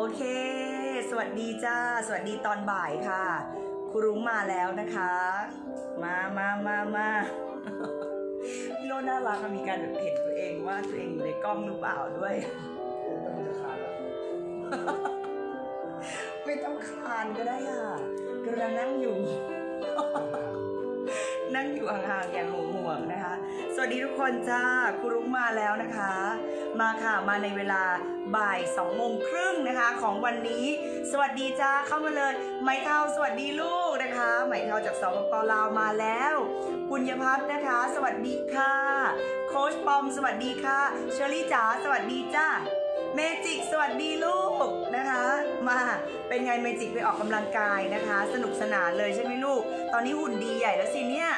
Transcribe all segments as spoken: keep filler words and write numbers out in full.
เคสวัสดีจ้าสวัสดีตอนบ่ายค่ะครูรุ้งมาแล้วนะคะมามามามาพี่โลน่ารักมีการเห็นตัวเองว่าตัวเองอยู่ในกล้องหรือเปล่าด้วยไม่ต้องคานก็ได้ค่ะกำลังนั่งอยู่นั่งอยู่ห่างๆอย่างห่วงๆนะคะสวัสดีทุกคนจ้าครูรุ้งมาแล้วนะคะมาค่ะมาในเวลาบ่ายสองโมงครึ่งนะคะของวันนี้สวัสดีจ้าเข้ามาเลยไหมเท่าสวัสดีลูกนะคะไหมเท่าจากสปป.ลาวมาแล้วปุญญพัฒน์นะคะสวัสดีค่ะโค้ชปอมสวัสดีค่ะเชอรี่จ๋าสวัสดีจ้าเมจิกสวัสดีลูกนะคะมาเป็นไงเมจิกไปออกกำลังกายนะคะสนุกสนานเลยใช่ไหมลูกตอนนี้หุ่นดีใหญ่แล้วสิเนี่ย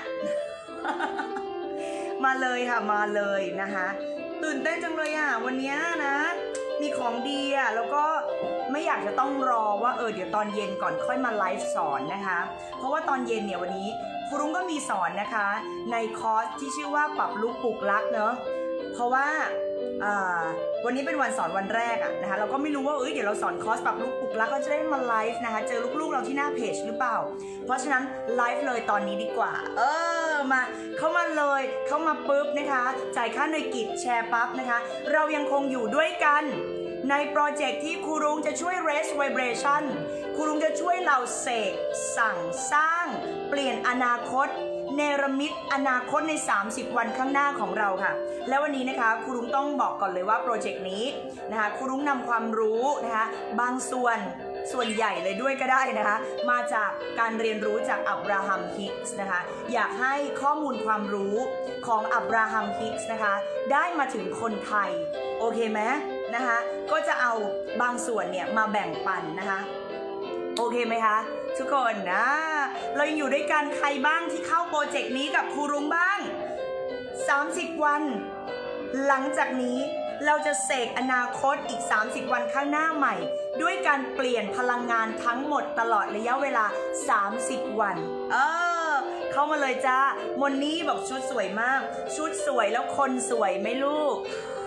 มาเลยค่ะมาเลยนะคะตื่นเต้นจังเลยอ่ะวันนี้นะมีของดีอ่ะแล้วก็ไม่อยากจะต้องรอว่าเออเดี๋ยวตอนเย็นก่อนค่อยมาไลฟ์สอนนะคะเพราะว่าตอนเย็นเนี่ยวันนี้ครูรุ้งก็มีสอนนะคะในคอร์สที่ชื่อว่าปรับลุคปลุกลักเนอะเพราะว่าวันนี้เป็นวันสอนวันแรกอะนะคะเราก็ไม่รู้ว่าเอ้ยเดี๋ยวเราสอนคอร์สปรับลุคปลุกลักก็จะได้มาไลฟ์นะคะเจอลูกๆเราที่หน้าเพจหรือเปล่าเพราะฉะนั้นไลฟ์เลยตอนนี้ดีกว่าเออมาเข้ามาเลยเข้ามาปุ๊บนะคะจ่ายค่าหน่วยกิจแชร์ปั๊บนะคะเรายังคงอยู่ด้วยกันในโปรเจกต์ที่ครูรุ้งจะช่วย raise vibration ครูรุ้งจะช่วยเราเสกสั่งสร้างเปลี่ยนอนาคตเนรมิตอนาคตในสามสิบวันข้างหน้าของเราค่ะแล้ววันนี้นะคะครูรุ้งต้องบอกก่อนเลยว่าโปรเจกต์นี้นะคะครูรุ้งนำความรู้นะคะบางส่วนส่วนใหญ่เลยด้วยก็ได้นะคะมาจากการเรียนรู้จากอับราฮัมฮิกส์นะคะอยากให้ข้อมูลความรู้ของอับราฮัมฮิกส์นะคะได้มาถึงคนไทยโอเคไหมนะคะก็จะเอาบางส่วนเนี่ยมาแบ่งปันนะคะโอเคไหมคะทุกคนนะเรายังอยู่ด้วยกันใครบ้างที่เข้าโปรเจกต์นี้กับครูรุ้งบ้างสามสิบวันหลังจากนี้เราจะเสกอนาคตอีกสามสิบวันข้างหน้าใหม่ด้วยการเปลี่ยนพลังงานทั้งหมดตลอดระยะเวลาสามสิบวันเออเข้ามาเลยจ้ามนนี่บอกชุดสวยมากชุดสวยแล้วคนสวยไหมลูก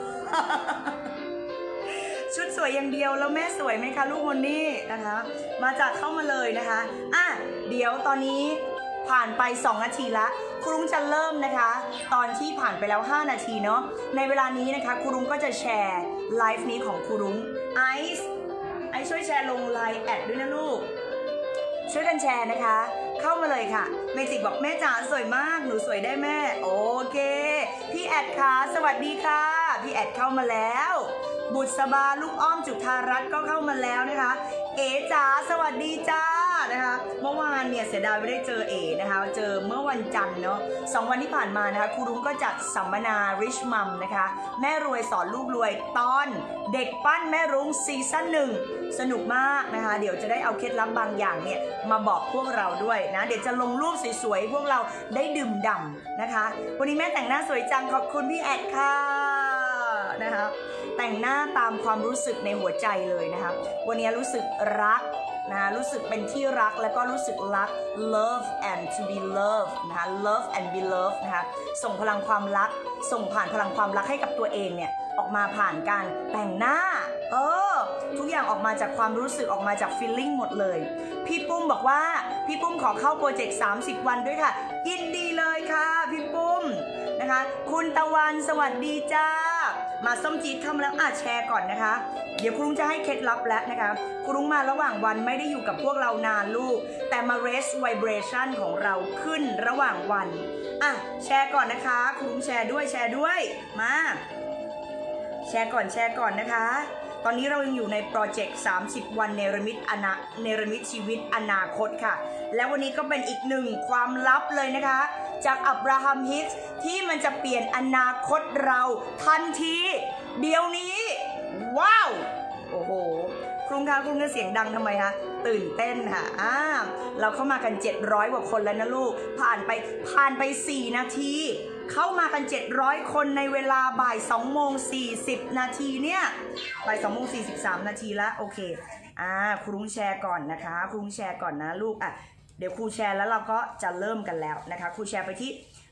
ชุดสวยอย่างเดียวแล้วแม่สวยไหมคะลูกมนนี่นะคะมาจากเข้ามาเลยนะคะอ่ะเดี๋ยวตอนนี้ผ่านไปสองนาทีละครูรุ้งจะเริ่มนะคะตอนที่ผ่านไปแล้วห้านาทีเนาะในเวลานี้นะคะครูรุ้งก็จะแชร์ไลฟ์นี้ของครูรุ้งไอซ์ไอซ์ช่วยแชร์ลงไลน์แอดด้วยนะลูกช่วยกันแชร์นะคะเข้ามาเลยค่ะเมจิกบอกแม่จ๋าสวยมากหนูสวยได้แม่โอเคพี่แอดค่ะสวัสดีค่ะพี่แอดเข้ามาแล้วบุษบาลูกอ้อมจุฑารัตน์ก็เข้ามาแล้วนะคะเอ๋จ๋าสวัสดีจ้านะคะเมื่อวานเนี่ยเสียดายไม่ได้เจอเอ๋นะคะเจอเมื่อวันจันทร์เนาะสองวันที่ผ่านมานะคะครูรุ้งก็จัดสัมมนา Rich Mom นะคะแม่รวยสอนลูกรวยตอนเด็กปั้นแม่รุ้งซีซั่นหนึ่งสนุกมากนะคะเดี๋ยวจะได้เอาเคล็ดลับบางอย่างเนี่ยมาบอกพวกเราด้วยนะเดี๋ยวจะลงรูปสวยๆพวกเราได้ดื่มด่ำนะคะวันนี้แม่แต่งหน้าสวยจังขอบคุณพี่แอดค่ะนะคะแต่งหน้าตามความรู้สึกในหัวใจเลยนะคะวันนี้รู้สึกรักนะรู้สึกเป็นที่รักแล้วก็รู้สึกรัก love and to be loved นะคะ love and be loved นะคะส่งพลังความรักส่งผ่านพลังความรักให้กับตัวเองเนี่ยออกมาผ่านการแต่งหน้าเออทุกอย่างออกมาจากความรู้สึกออกมาจาก feeling หมดเลยพี่ปุ้มบอกว่าพี่ปุ้มขอเข้าโปรเจกต์สามสิบวันด้วยค่ะยินดีเลยค่ะพี่ปุ้มนะคะคุณตะวันสวัสดีจ้ามาส้มจีดเข้ามาแล้วอ่ะแชร์ก่อนนะคะเดี๋ยวครูรุ้งจะให้เคล็ดลับแล้วนะคะครูรุ้งมาระหว่างวันไม่ได้อยู่กับพวกเรานานลูกแต่มา raise vibration ของเราขึ้นระหว่างวันอ่ะแชร์ก่อนนะคะครูรุ้งแชร์ด้วยแชร์ด้วยมาแชร์ก่อนแชร์ก่อนนะคะตอนนี้เรายังอยู่ในโปรเจกต์สามสิบวันเนรมิตอนาเนรมิตชีวิตอนาคตค่ะและวันนี้ก็เป็นอีกหนึ่งความลับเลยนะคะจากอับราฮัมฮิกส์ที่มันจะเปลี่ยนอนาคตเราทันทีเดี๋ยวนี้ว้าวโอ้โหครูคะครูจะเสียงดังทำไมคะตื่นเต้นค่ะอ่าเราเข้ามากันเจ็ดร้อยกว่าคนแล้วนะลูกผ่านไปผ่านไปสี่นาทีเข้ามากันเจ็ดร้อยคนในเวลาบ่ายสองโมงสี่สิบนาทีเนี่ยบ่ายสองโมงสี่สิบสามนาทีแล้วโอเคอ่าครูแชร์ก่อนนะคะครูแชร์ก่อนนะลูกอ่ะเดี๋ยวครูแชร์แล้วเราก็จะเริ่มกันแล้วนะคะครูแชร์ไปที่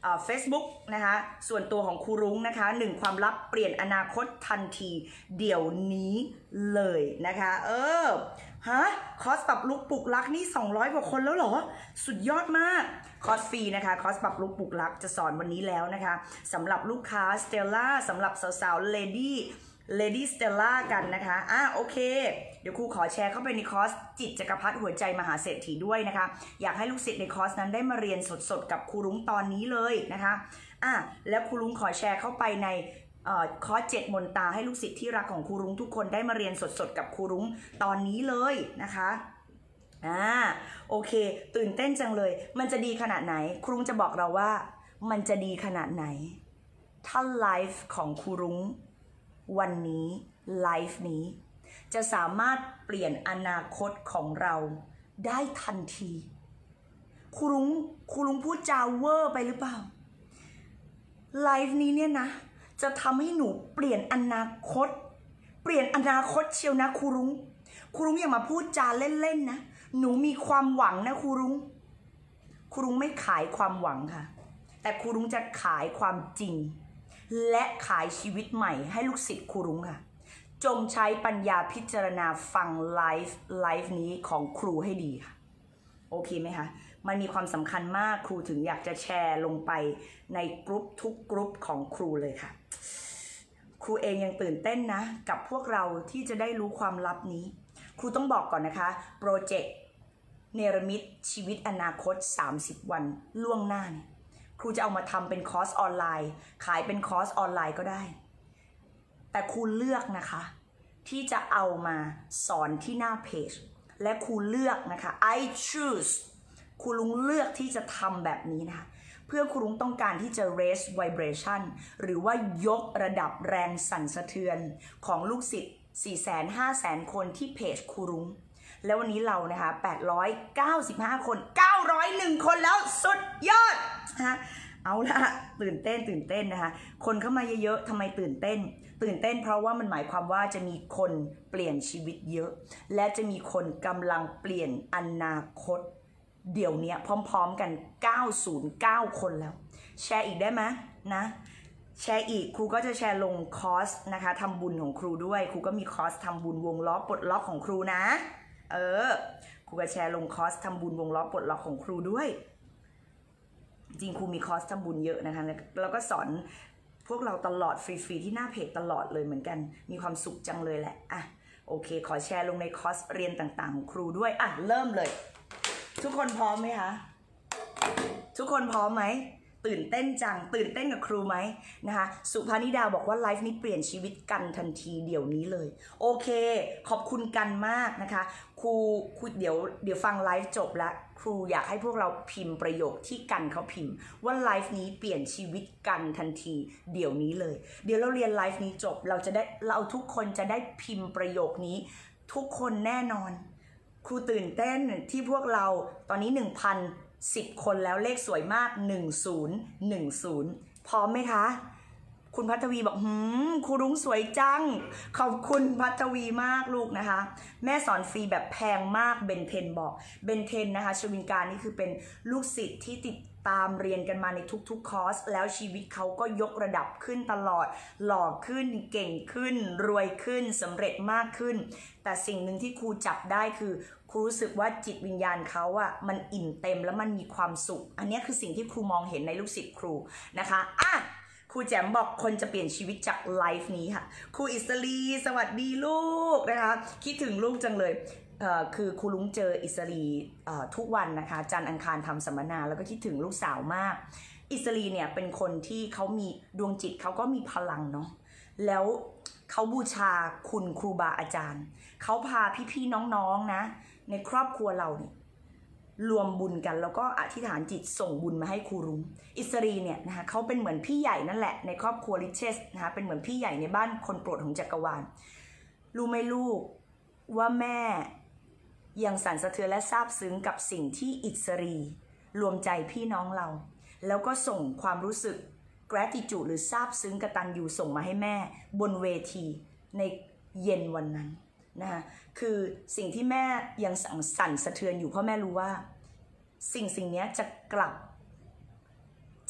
เฟซบุ๊กนะคะส่วนตัวของครูรุ้งนะคะหนึ่งความลับเปลี่ยนอนาคตทันทีเดี๋ยวนี้เลยนะคะเออฮะคอร์สปรับลุคปลุกลักนี่สองร้อยกว่าคนแล้วเหรอสุดยอดมากคอร์สฟรีนะคะคอร์สปรับลุคปลุกลักจะสอนวันนี้แล้วนะคะสำหรับลูกค้าสเตลล่าสำหรับสาวๆเลดี้Lady Stella กันนะคะอ่ะโอเคเดี๋ยวครูขอแชร์เข้าไปในคอร์สจิตจักรพรรดิหัวใจมหาเศรษฐีด้วยนะคะอยากให้ลูกศิษย์ในคอร์สนั้นได้มาเรียนสดๆกับครูรุ้งตอนนี้เลยนะคะอ่ะแล้วครูรุ้งขอแชร์เข้าไปในคอร์สเจ็ดมนตาให้ลูกศิษย์ที่รักของครูรุ้งทุกคนได้มาเรียนสดๆกับครูรุ้งตอนนี้เลยนะคะอ่าโอเคตื่นเต้นจังเลยมันจะดีขนาดไหนครูรุ้งจะบอกเราว่ามันจะดีขนาดไหนถ้าไลฟ์ของครูรุ้งวันนี้ไลฟ์นี้จะสามารถเปลี่ยนอนาคตของเราได้ทันทีครูรุ้งครูรุ้งพูดจาเวอร์ไปหรือเปล่าไลฟ์นี้เนี่ยนะจะทำให้หนูเปลี่ยนอนาคตเปลี่ยนอนาคตเชียวนะครูรุ้งครูรุ้งอย่ามาพูดจาเล่นๆนะหนูมีความหวังนะครูรุ้งครูรุ้งไม่ขายความหวังค่ะแต่ครูรุ้งจะขายความจริงและขายชีวิตใหม่ให้ลูกศิษย์ครูรุ้งค่ะจงใช้ปัญญาพิจารณาฟังไลฟ์ไลฟ์นี้ของครูให้ดีค่ะโอเคไหมคะมันมีความสำคัญมากครูถึงอยากจะแชร์ลงไปในกรุ๊ปทุกกรุ๊ปของครูเลยค่ะครูเองยังตื่นเต้นนะกับพวกเราที่จะได้รู้ความลับนี้ครูต้องบอกก่อนนะคะโปรเจกต์เนรมิตชีวิตอนาคตสามสิบวันล่วงหน้าเนี่ยครูจะเอามาทำเป็นคอร์สออนไลน์ขายเป็นคอร์สออนไลน์ก็ได้แต่ครูเลือกนะคะที่จะเอามาสอนที่หน้าเพจและครูเลือกนะคะ I choose ครูลุงเลือกที่จะทำแบบนี้นะคะเพื่อครูลุงต้องการที่จะ raise vibration หรือว่ายกระดับแรงสั่นสะเทือนของลูกศิษย์ สี่แสนห้าแสน คนที่เพจครูลุงแล้ววันนี้เรานะคะแปดร้อยเก้าสิบห้าคนเก้าร้อยเอ็ดคนแล้วสุดยอดนะเอาละตื่นเต้นตื่นเต้นนะคะคนเข้ามาเยอะๆทำไมตื่นเต้นตื่นเต้นเพราะว่ามันหมายความว่าจะมีคนเปลี่ยนชีวิตเยอะและจะมีคนกำลังเปลี่ยนอนาคตเดี๋ยวนี้พร้อมๆกันเก้าศูนย์เก้าคนแล้วแชร์อีกได้ไหมนะแชร์อีกครูก็จะแชร์ลงคอร์สนะคะทำบุญของครูด้วยครูก็มีคอร์สทำบุญวงล้อปลดล็อกของครูนะเออครูก็แชร์ลงคอร์สทำบุญวงล้อปลดล็อกของครูด้วยจริงครูมีคอร์สทำบุญเยอะนะคะแล้วก็สอนพวกเราตลอดฟรีๆที่หน้าเพจตลอดเลยเหมือนกันมีความสุขจังเลยแหละอ่ะโอเคขอแชร์ลงในคอร์สเรียนต่างๆของครูด้วยอ่ะเริ่มเลยทุกคนพร้อมไหมคะทุกคนพร้อมไหมตื่นเต้นจังตื่นเต้นกับครูไหมนะคะสุภานิดาบอกว่าไลฟ์นี้เปลี่ยนชีวิตกันทันทีเดี๋ยวนี้เลยโอเคขอบคุณกันมากนะคะครูครูเดี๋ยวเดี๋ยวฟังไลฟ์จบแล้วครูอยากให้พวกเราพิมพ์ประโยคที่กันเขาพิมพ์ว่าไลฟ์นี้เปลี่ยนชีวิตกันทันทีเดี๋ยวนี้เลยเดี๋ยวเราเรียนไลฟ์นี้จบเราจะได้เราทุกคนจะได้พิมพ์ประโยคนี้ทุกคนแน่นอนครูตื่นเต้นที่พวกเราตอนนี้ หนึ่งพันสิบ คนแล้วเลขสวยมากหนึ่งศูนย์หนึ่งศูนย์พร้อมไหมคะคุณพัทวีบอกหืมครูรุ้งสวยจังขอบคุณพัทวีมากลูกนะคะแม่สอนฟรีแบบแพงมากเบนเทนบอกเบนเทนนะคะชวินการนี่คือเป็นลูกศิษย์ที่ติดตามเรียนกันมาในทุกๆคอร์สแล้วชีวิตเขาก็ยกระดับขึ้นตลอดหล่อขึ้นเก่งขึ้นรวยขึ้นสำเร็จมากขึ้นแต่สิ่งหนึ่งที่ครูจับได้คือครูรู้สึกว่าจิตวิญญาณเขาอะมันอิ่มเต็มแล้วมันมีความสุขอันนี้คือสิ่งที่ครูมองเห็นในลูกศิษย์ครูนะคะอ่ะครูแจมบอกคนจะเปลี่ยนชีวิตจากไลฟ์นี้ค่ะครูอิสรีสวัสดีลูกนะคะคิดถึงลูกจังเลยเอ่อคือครูลุงเจออิสรีเอ่อทุกวันนะคะจันทร์อังคารทำสัมมนาแล้วก็คิดถึงลูกสาวมากอิสรีเนี่ยเป็นคนที่เขามีดวงจิตเขาก็มีพลังเนาะแล้วเขาบูชาคุณครูบาอาจารย์เขาพาพี่ๆน้องๆนะในครอบครัวเราเนี่ยรวมบุญกันแล้วก็อธิษฐานจิตส่งบุญมาให้ครูรุ้งอิสรีเนี่ยนะคะเขาเป็นเหมือนพี่ใหญ่นั่นแหละในครอบครัวริเชสนะคะเป็นเหมือนพี่ใหญ่ในบ้านคนโปรดของจักรวาลรู้ไหมลูกว่าแม่ยังสั่นสะเทือนและซาบซึ้งกับสิ่งที่อิสรีรวมใจพี่น้องเราแล้วก็ส่งความรู้สึก gratitude หรือซาบซึ้งกตัญญูส่งมาให้แม่บนเวทีในเย็นวันนั้นนะคะคือสิ่งที่แม่ยังสั่นสะเทือนอยู่เพราะแม่รู้ว่าสิ่งสิ่งนี้จะกลับ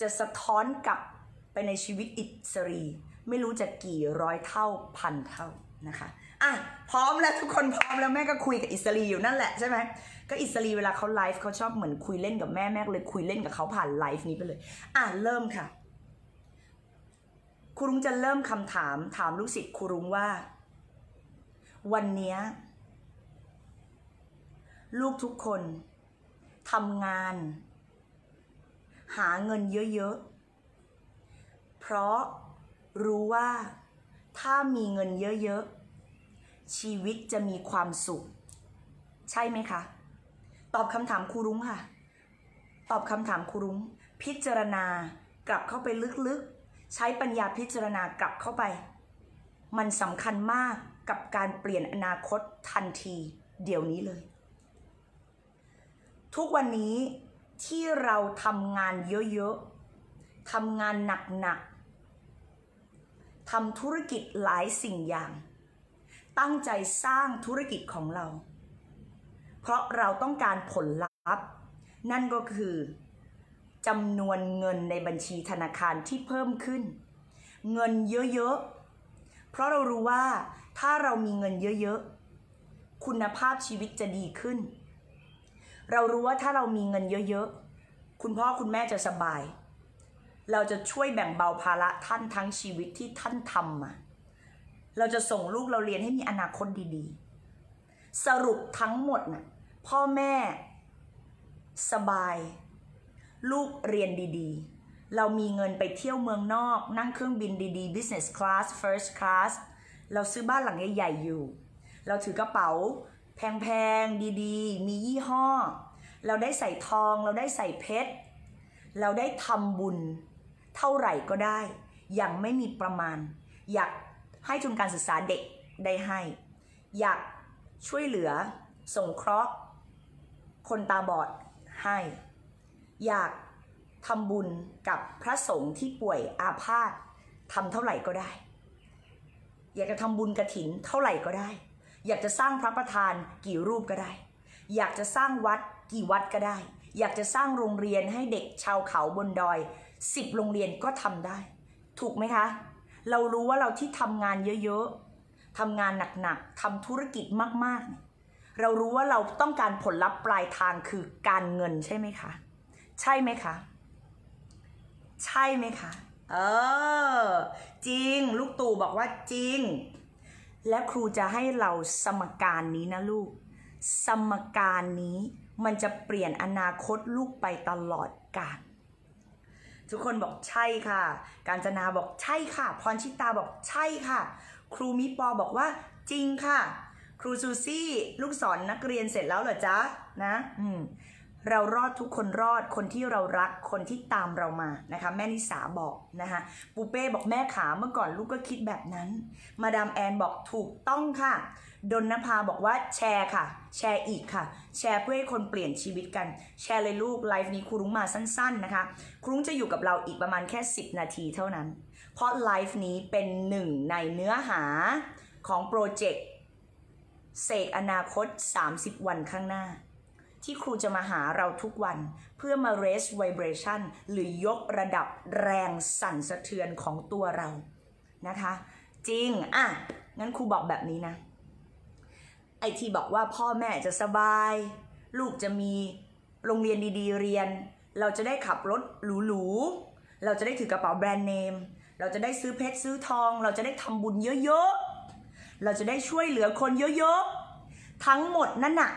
จะสะท้อนกลับไปในชีวิตอิสรีไม่รู้จะกี่ร้อยเท่าพันเท่านะคะอ่ะพร้อมแล้วทุกคนพร้อมแล้วแม่ก็คุยกับอิสรีอยู่นั่นแหละใช่ไหมก็อิสรีเวลาเขาไลฟ์เขาชอบเหมือนคุยเล่นกับแม่แม่เลยคุยเล่นกับเขาผ่านไลฟ์นี้ไปเลยอ่ะเริ่มค่ะครูรุ้งจะเริ่มคำถามถามลูกศิษย์ครูรุ้งว่าวันนี้ลูกทุกคนทำงานหาเงินเยอะๆเพราะรู้ว่าถ้ามีเงินเยอะๆชีวิตจะมีความสุขใช่ไหมคะตอบคำถามครูรุ้งค่ะตอบคำถามครูรุ้งพิจารณากลับเข้าไปลึกๆใช้ปัญญาพิจารณากลับเข้าไปมันสำคัญมากกับการเปลี่ยนอนาคตทันทีเดี๋ยวนี้เลยทุกวันนี้ที่เราทำงานเยอะๆทำงานหนักๆทำธุรกิจหลายสิ่งอย่างตั้งใจสร้างธุรกิจของเราเพราะเราต้องการผลลัพธ์นั่นก็คือจำนวนเงินในบัญชีธนาคารที่เพิ่มขึ้นเงินเยอะๆเพราะเรารู้ว่าถ้าเรามีเงินเยอะๆคุณภาพชีวิตจะดีขึ้นเรารู้ว่าถ้าเรามีเงินเยอะๆคุณพ่อคุณแม่จะสบายเราจะช่วยแบ่งเบาภาระท่านทั้งชีวิตที่ท่านทำมาเราจะส่งลูกเราเรียนให้มีอนาคตดีๆสรุปทั้งหมดน่ะพ่อแม่สบายลูกเรียนดีๆเรามีเงินไปเที่ยวเมืองนอกนั่งเครื่องบินดีๆ business class first class เราซื้อบ้านหลังใหญ่ๆอยู่เราถือกระเป๋าแพงๆดีๆมียี่ห้อเราได้ใส่ทองเราได้ใส่เพชรเราได้ทำบุญเท่าไหร่ก็ได้อย่างไม่มีประมาณอยากให้ทุนการศึกษาเด็กได้ให้อยากช่วยเหลือสงเคราะห์คนตาบอดให้อยากทำบุญกับพระสงฆ์ที่ป่วยอาพาธทำเท่าไหร่ก็ได้อยากจะทำบุญกฐินเท่าไหร่ก็ได้อยากจะสร้างพระประธานกี่รูปก็ได้อยากจะสร้างวัดกี่วัดก็ได้อยากจะสร้างโรงเรียนให้เด็กชาวเขาบนดอยสิบโรงเรียนก็ทำได้ถูกไหมคะเรารู้ว่าเราที่ทำงานเยอะๆทำงานหนักๆทำธุรกิจมากๆเรารู้ว่าเราต้องการผลลัพธ์ปลายทางคือการเงินใช่ไหมคะใช่ไหมคะใช่ไหมคะเออจริงลูกตู่บอกว่าจริงและครูจะให้เราสมการนี้นะลูกสมการนี้มันจะเปลี่ยนอนาคตลูกไปตลอดกาลทุกคนบอกใช่ค่ะกาญจนาบอกใช่ค่ะพรชิตาบอกใช่ค่ะครูมิปอบอกว่าจริงค่ะครูซูซี่ลูกสอนนักเรียนเสร็จแล้วเหรอจ๊ะนะอืมเรารอดทุกคนรอดคนที่เรารักคนที่ตามเรามานะคะแม่นิสาบอกนะคะปูเป้บอกแม่ขาเมื่อก่อนลูกก็คิดแบบนั้นมาดามแอนบอกถูกต้องค่ะดนนภาบอกว่าแชร์ค่ะแชร์อีกค่ะแชร์เพื่อให้คนเปลี่ยนชีวิตกันแชร์เลยลูกไลฟ์นี้ครูรุ้งมาสั้นๆนะคะครูรุ้งจะอยู่กับเราอีกประมาณแค่สิบนาทีเท่านั้นเพราะไลฟ์นี้เป็นหนึ่งในเนื้อหาของโปรเจกต์เสกอนาคตสามสิบวันข้างหน้าที่ครูจะมาหาเราทุกวันเพื่อมา raise vibration หรือยกระดับแรงสั่นสะเทือนของตัวเรานะคะจริงอ่ะงั้นครูบอกแบบนี้นะไอที่บอกว่าพ่อแม่จะสบายลูกจะมีโรงเรียนดีๆเรียนเราจะได้ขับรถหรูๆเราจะได้ถือกระเป๋าแบรนด์เนมเราจะได้ซื้อเพชรซื้อทองเราจะได้ทำบุญเยอะๆเราจะได้ช่วยเหลือคนเยอะๆทั้งหมดนั่นน่ะ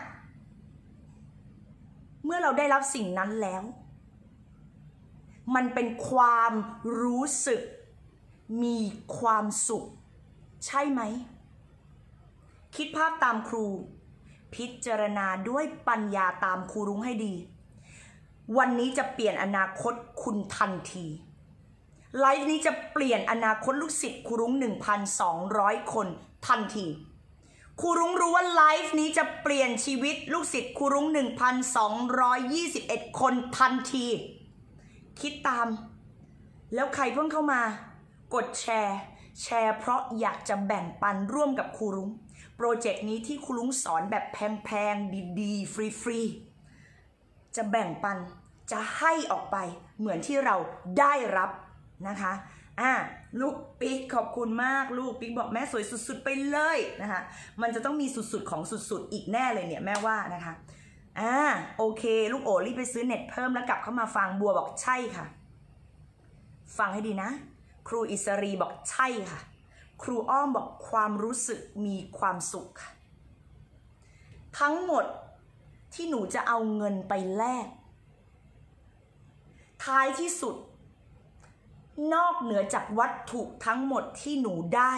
เมื่อเราได้รับสิ่งนั้นแล้วมันเป็นความรู้สึกมีความสุขใช่ไหมคิดภาพตามครูพิจารณาด้วยปัญญาตามครูรุ้งให้ดีวันนี้จะเปลี่ยนอนาคตคุณทันทีไลฟ์นี้จะเปลี่ยนอนาคตลูกศิษย์ครูรุ้ง หนึ่งพันสองร้อย คนทันทีครูรุ้งรู้ว่าไลฟ์นี้จะเปลี่ยนชีวิตลูกศิษย์ครูรุ้ง หนึ่งพันสองร้อยยี่สิบเอ็ด คนทันทีคิดตามแล้วใครเพิ่งเข้ามากดแชร์แชร์เพราะอยากจะแบ่งปันร่วมกับครูรุ้งโปรเจกต์นี้ที่ครูรุ้งสอนแบบแพงๆดีๆฟรีๆจะแบ่งปันจะให้ออกไปเหมือนที่เราได้รับนะคะอ่ะลูกปิ๊กขอบคุณมากลูกปิ๊กบอกแม่สวยสุดๆไปเลยนะคะมันจะต้องมีสุดๆของสุดๆอีกแน่เลยเนี่ยแม่ว่านะคะอ่าโอเคลูกโอรีบไปซื้อเน็ตเพิ่มแล้วกลับเข้ามาฟังบัวบอกใช่ค่ะฟังให้ดีนะครูอิสรีบอกใช่ค่ะครูอ้อมบอกความรู้สึกมีความสุขค่ะทั้งหมดที่หนูจะเอาเงินไปแลกท้ายที่สุดนอกเหนือจากวัตถุทั้งหมดที่หนูได้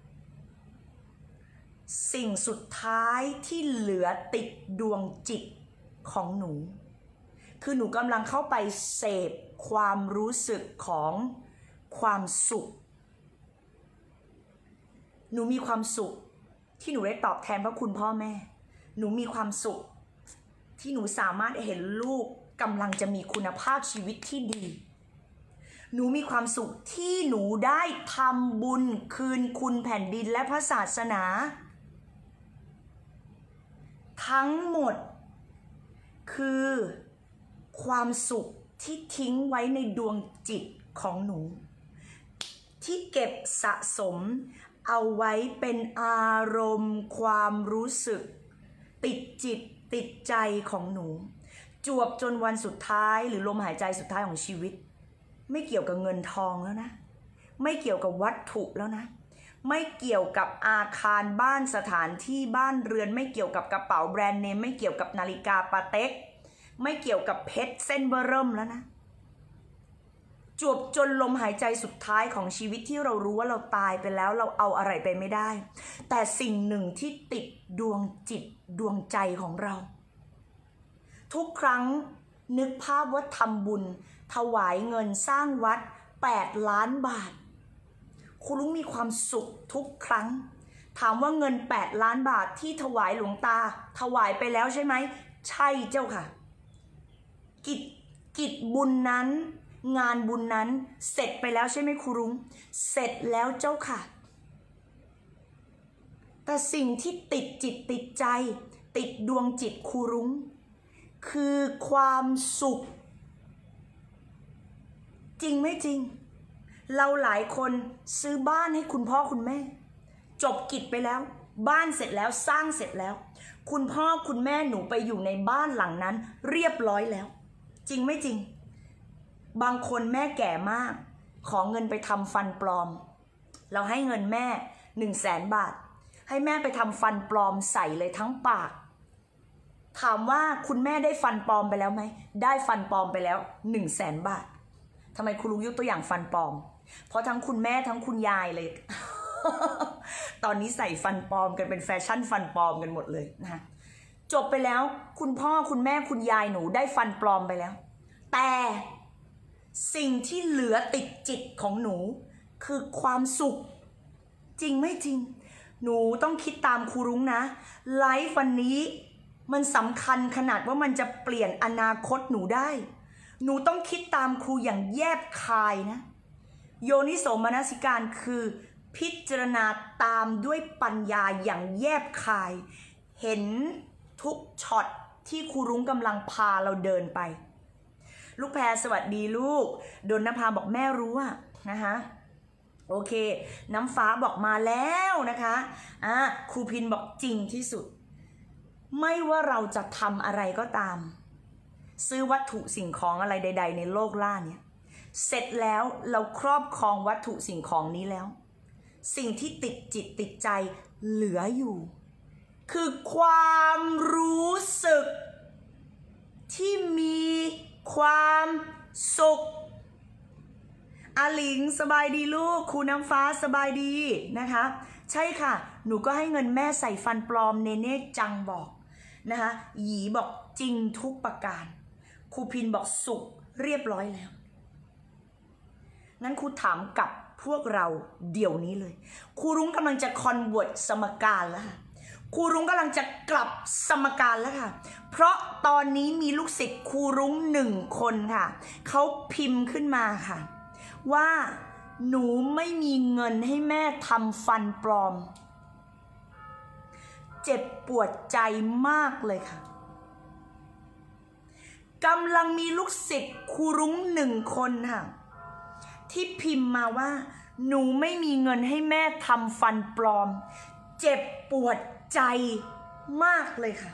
สิ่งสุดท้ายที่เหลือติดดวงจิตของหนูคือหนูกำลังเข้าไปเสพความรู้สึกของความสุขหนูมีความสุขที่หนูได้ตอบแทนพระคุณพ่อแม่หนูมีความสุขที่หนูสามารถเห็นลูกกำลังจะมีคุณภาพชีวิตที่ดีหนูมีความสุขที่หนูได้ทำบุญคืนคุณแผ่นดินและพระศาสนาทั้งหมดคือความสุขที่ทิ้งไว้ในดวงจิตของหนูที่เก็บสะสมเอาไว้เป็นอารมณ์ความรู้สึกติดจิตติดใจของหนูจวบจนวันสุดท้ายหรือลมหายใจสุดท้ายของชีวิตไม่เกี่ยวกับเงินทองแล้วนะไม่เกี่ยวกับวัตถุแล้วนะไม่เกี่ยวกับอาคารบ้านสถานที่บ้านเรือนไม่เกี่ยวกับกระเป๋าแบรนด์เนมไม่เกี่ยวกับนาฬิกาปาเต็กไม่เกี่ยวกับเพชรเส้นเบอร์เริ่มแล้วนะจวบจนลมหายใจสุดท้ายของชีวิตที่เรารู้ว่าเราตายไปแล้วเราเอาอะไรไปไม่ได้แต่สิ่งหนึ่งที่ติดดวงจิตดวงใจของเราทุกครั้งนึกภาพว่าทำบุญถวายเงินสร้างวัดแปดล้านบาทครูลุงมีความสุขทุกครั้งถามว่าเงินแปดล้านบาทที่ถวายหลวงตาถวายไปแล้วใช่ไหมใช่เจ้าค่ะกิจกิจบุญนั้นงานบุญนั้นเสร็จไปแล้วใช่ไหมครูลุงเสร็จแล้วเจ้าค่ะแต่สิ่งที่ติดจิตติดใจติดดวงจิตครูลุงคือความสุขจริงไม่จริงเราหลายคนซื้อบ้านให้คุณพ่อคุณแม่จบกิจไปแล้วบ้านเสร็จแล้วสร้างเสร็จแล้วคุณพ่อคุณแม่หนูไปอยู่ในบ้านหลังนั้นเรียบร้อยแล้วจริงไม่จริงบางคนแม่แก่มากขอเงินไปทำฟันปลอมเราให้เงินแม่หนึ่งแสนบาทให้แม่ไปทำฟันปลอมใส่เลยทั้งปากถามว่าคุณแม่ได้ฟันปลอมไปแล้วไหมได้ฟันปลอมไปแล้วหนึ่งแสนบาททำไมครูลุงยกตัวอย่างฟันปลอมเพราะทั้งคุณแม่ทั้งคุณยายเลย ตอนนี้ใส่ฟันปลอมกันเป็นแฟชั่นฟันปลอมกันหมดเลยนะจบไปแล้วคุณพ่อคุณแม่คุณยายหนูได้ฟันปลอมไปแล้วแต่สิ่งที่เหลือติดจิตของหนูคือความสุขจริงไม่จริงหนูต้องคิดตามครูรุ้งนะไลฟ์วันนี้มันสำคัญขนาดว่ามันจะเปลี่ยนอนาคตหนูได้หนูต้องคิดตามครูอย่างแยบคายนะโยนิโสมนสิการคือพิจารณาตามด้วยปัญญาอย่างแยบคายเห็นทุกช็อตที่ครูรุ้งกำลังพาเราเดินไปลูกแพรสวัสดีลูกดนนภาบอกแม่รู้อะนะคะโอเคน้ำฟ้าบอกมาแล้วนะคะอ่ะครูพินบอกจริงที่สุดไม่ว่าเราจะทำอะไรก็ตามซื้อวัตถุสิ่งของอะไรใดๆในโลกล่าเนี่ยเสร็จแล้วเราครอบครองวัตถุสิ่งของนี้แล้วสิ่งที่ติดจิตติดใจเหลืออยู่คือความรู้สึกที่มีความสุขอาหลิงสบายดีลูกครูน้ำฟ้าสบายดีนะคะใช่ค่ะหนูก็ให้เงินแม่ใส่ฟันปลอมเนเน่จังบอกนะคะหยีบอกจริงทุกประการครูพินบอกสุขเรียบร้อยแล้วงั้นครูถามกับพวกเราเดี๋ยวนี้เลยครูรุ้งกำลังจะคอนเวิร์ตสมการแล้วค่ะครูรุ้งกำลังจะกลับสมการแล้วค่ะเพราะตอนนี้มีลูกศิษย์ครูรุ้งหนึ่งคนค่ะเขาพิมพ์ขึ้นมาค่ะว่าหนูไม่มีเงินให้แม่ทำฟันปลอมเจ็บปวดใจมากเลยค่ะกำลังมีลูกศิษย์ครูรุ้งหนึ่งคนค่ะที่พิมพ์มาว่าหนูไม่มีเงินให้แม่ทำฟันปลอมเจ็บปวดใจมากเลยค่ะ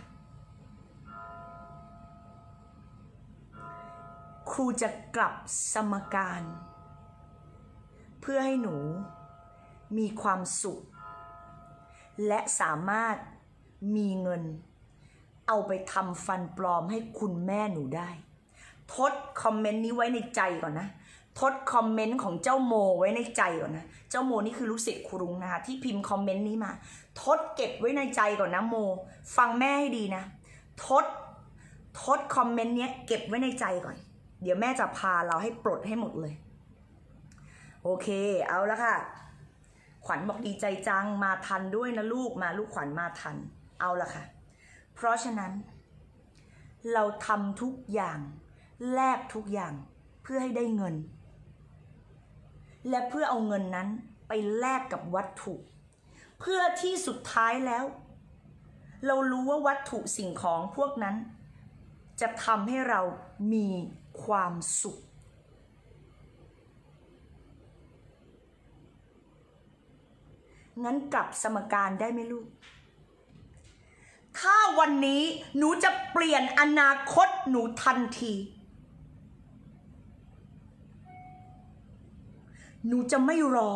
ครูจะกลับสมการเพื่อให้หนูมีความสุขและสามารถมีเงินเอาไปทำฟันปลอมให้คุณแม่หนูได้ทดคอมเมนต์นี้ไว้ในใจก่อนนะทดคอมเมนต์ของเจ้าโมไว้ในใจก่อนนะเจ้าโมนี่คือลูกศิษย์ครูรุ้งนะคะที่พิมพ์คอมเมนต์นี้มาทดเก็บไว้ในใจก่อนนะโมฟังแม่ให้ดีนะทดทดคอมเมนต์นี้เก็บไว้ในใจก่อนเดี๋ยวแม่จะพาเราให้ปลดให้หมดเลยโอเคเอาละค่ะขวัญบอกดีใจจังมาทันด้วยนะลูกมาลูกขวัญมาทันเอาละค่ะเพราะฉะนั้นเราทำทุกอย่างแลกทุกอย่างเพื่อให้ได้เงินและเพื่อเอาเงินนั้นไปแลกกับวัตถุเพื่อที่สุดท้ายแล้วเรารู้ว่าวัตถุสิ่งของพวกนั้นจะทำให้เรามีความสุขงั้นกลับสมการได้ไหมลูกถ้าวันนี้หนูจะเปลี่ยนอนาคตหนูทันทีหนูจะไม่รอ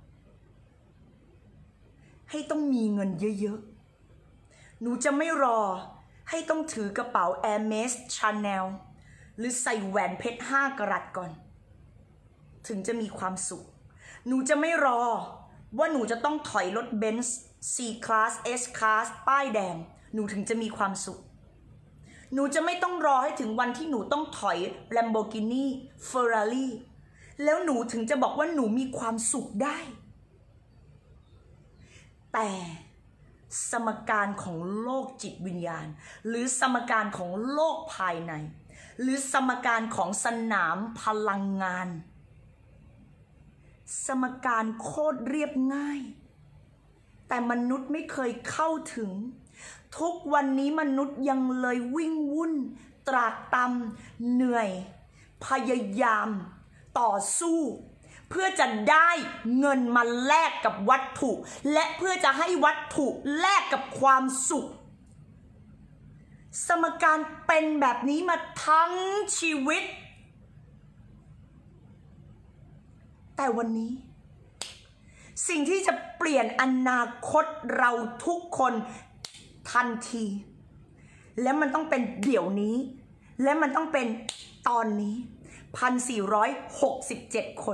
ให้ต้องมีเงินเยอะๆหนูจะไม่รอให้ต้องถือกระเป๋า Hermes Chanel หรือใส่แหวนเพชรห้ากะรัตก่อนถึงจะมีความสุขหนูจะไม่รอว่าหนูจะต้องถอยรถเบนซ์ C Class S Class ป้ายแดงหนูถึงจะมีความสุขหนูจะไม่ต้องรอให้ถึงวันที่หนูต้องถอย Lamborghini Ferrari แล้วหนูถึงจะบอกว่าหนูมีความสุขได้แต่สมการของโลกจิตวิญญาณหรือสมการของโลกภายในหรือสมการของสนามพลังงานสมการโคตรเรียบง่ายแต่มนุษย์ไม่เคยเข้าถึงทุกวันนี้มนุษย์ยังเลยวิ่งวุ่นตรากตรำเหนื่อยพยายามต่อสู้เพื่อจะได้เงินมาแลกกับวัตถุและเพื่อจะให้วัตถุแลกกับความสุขสมการเป็นแบบนี้มาทั้งชีวิตแต่วันนี้สิ่งที่จะเปลี่ยนอนาคตเราทุกคนทันทีและมันต้องเป็นเดี๋ยวนี้และมันต้องเป็นตอนนี้ หนึ่งพันสี่ร้อยหกสิบเจ็ด คน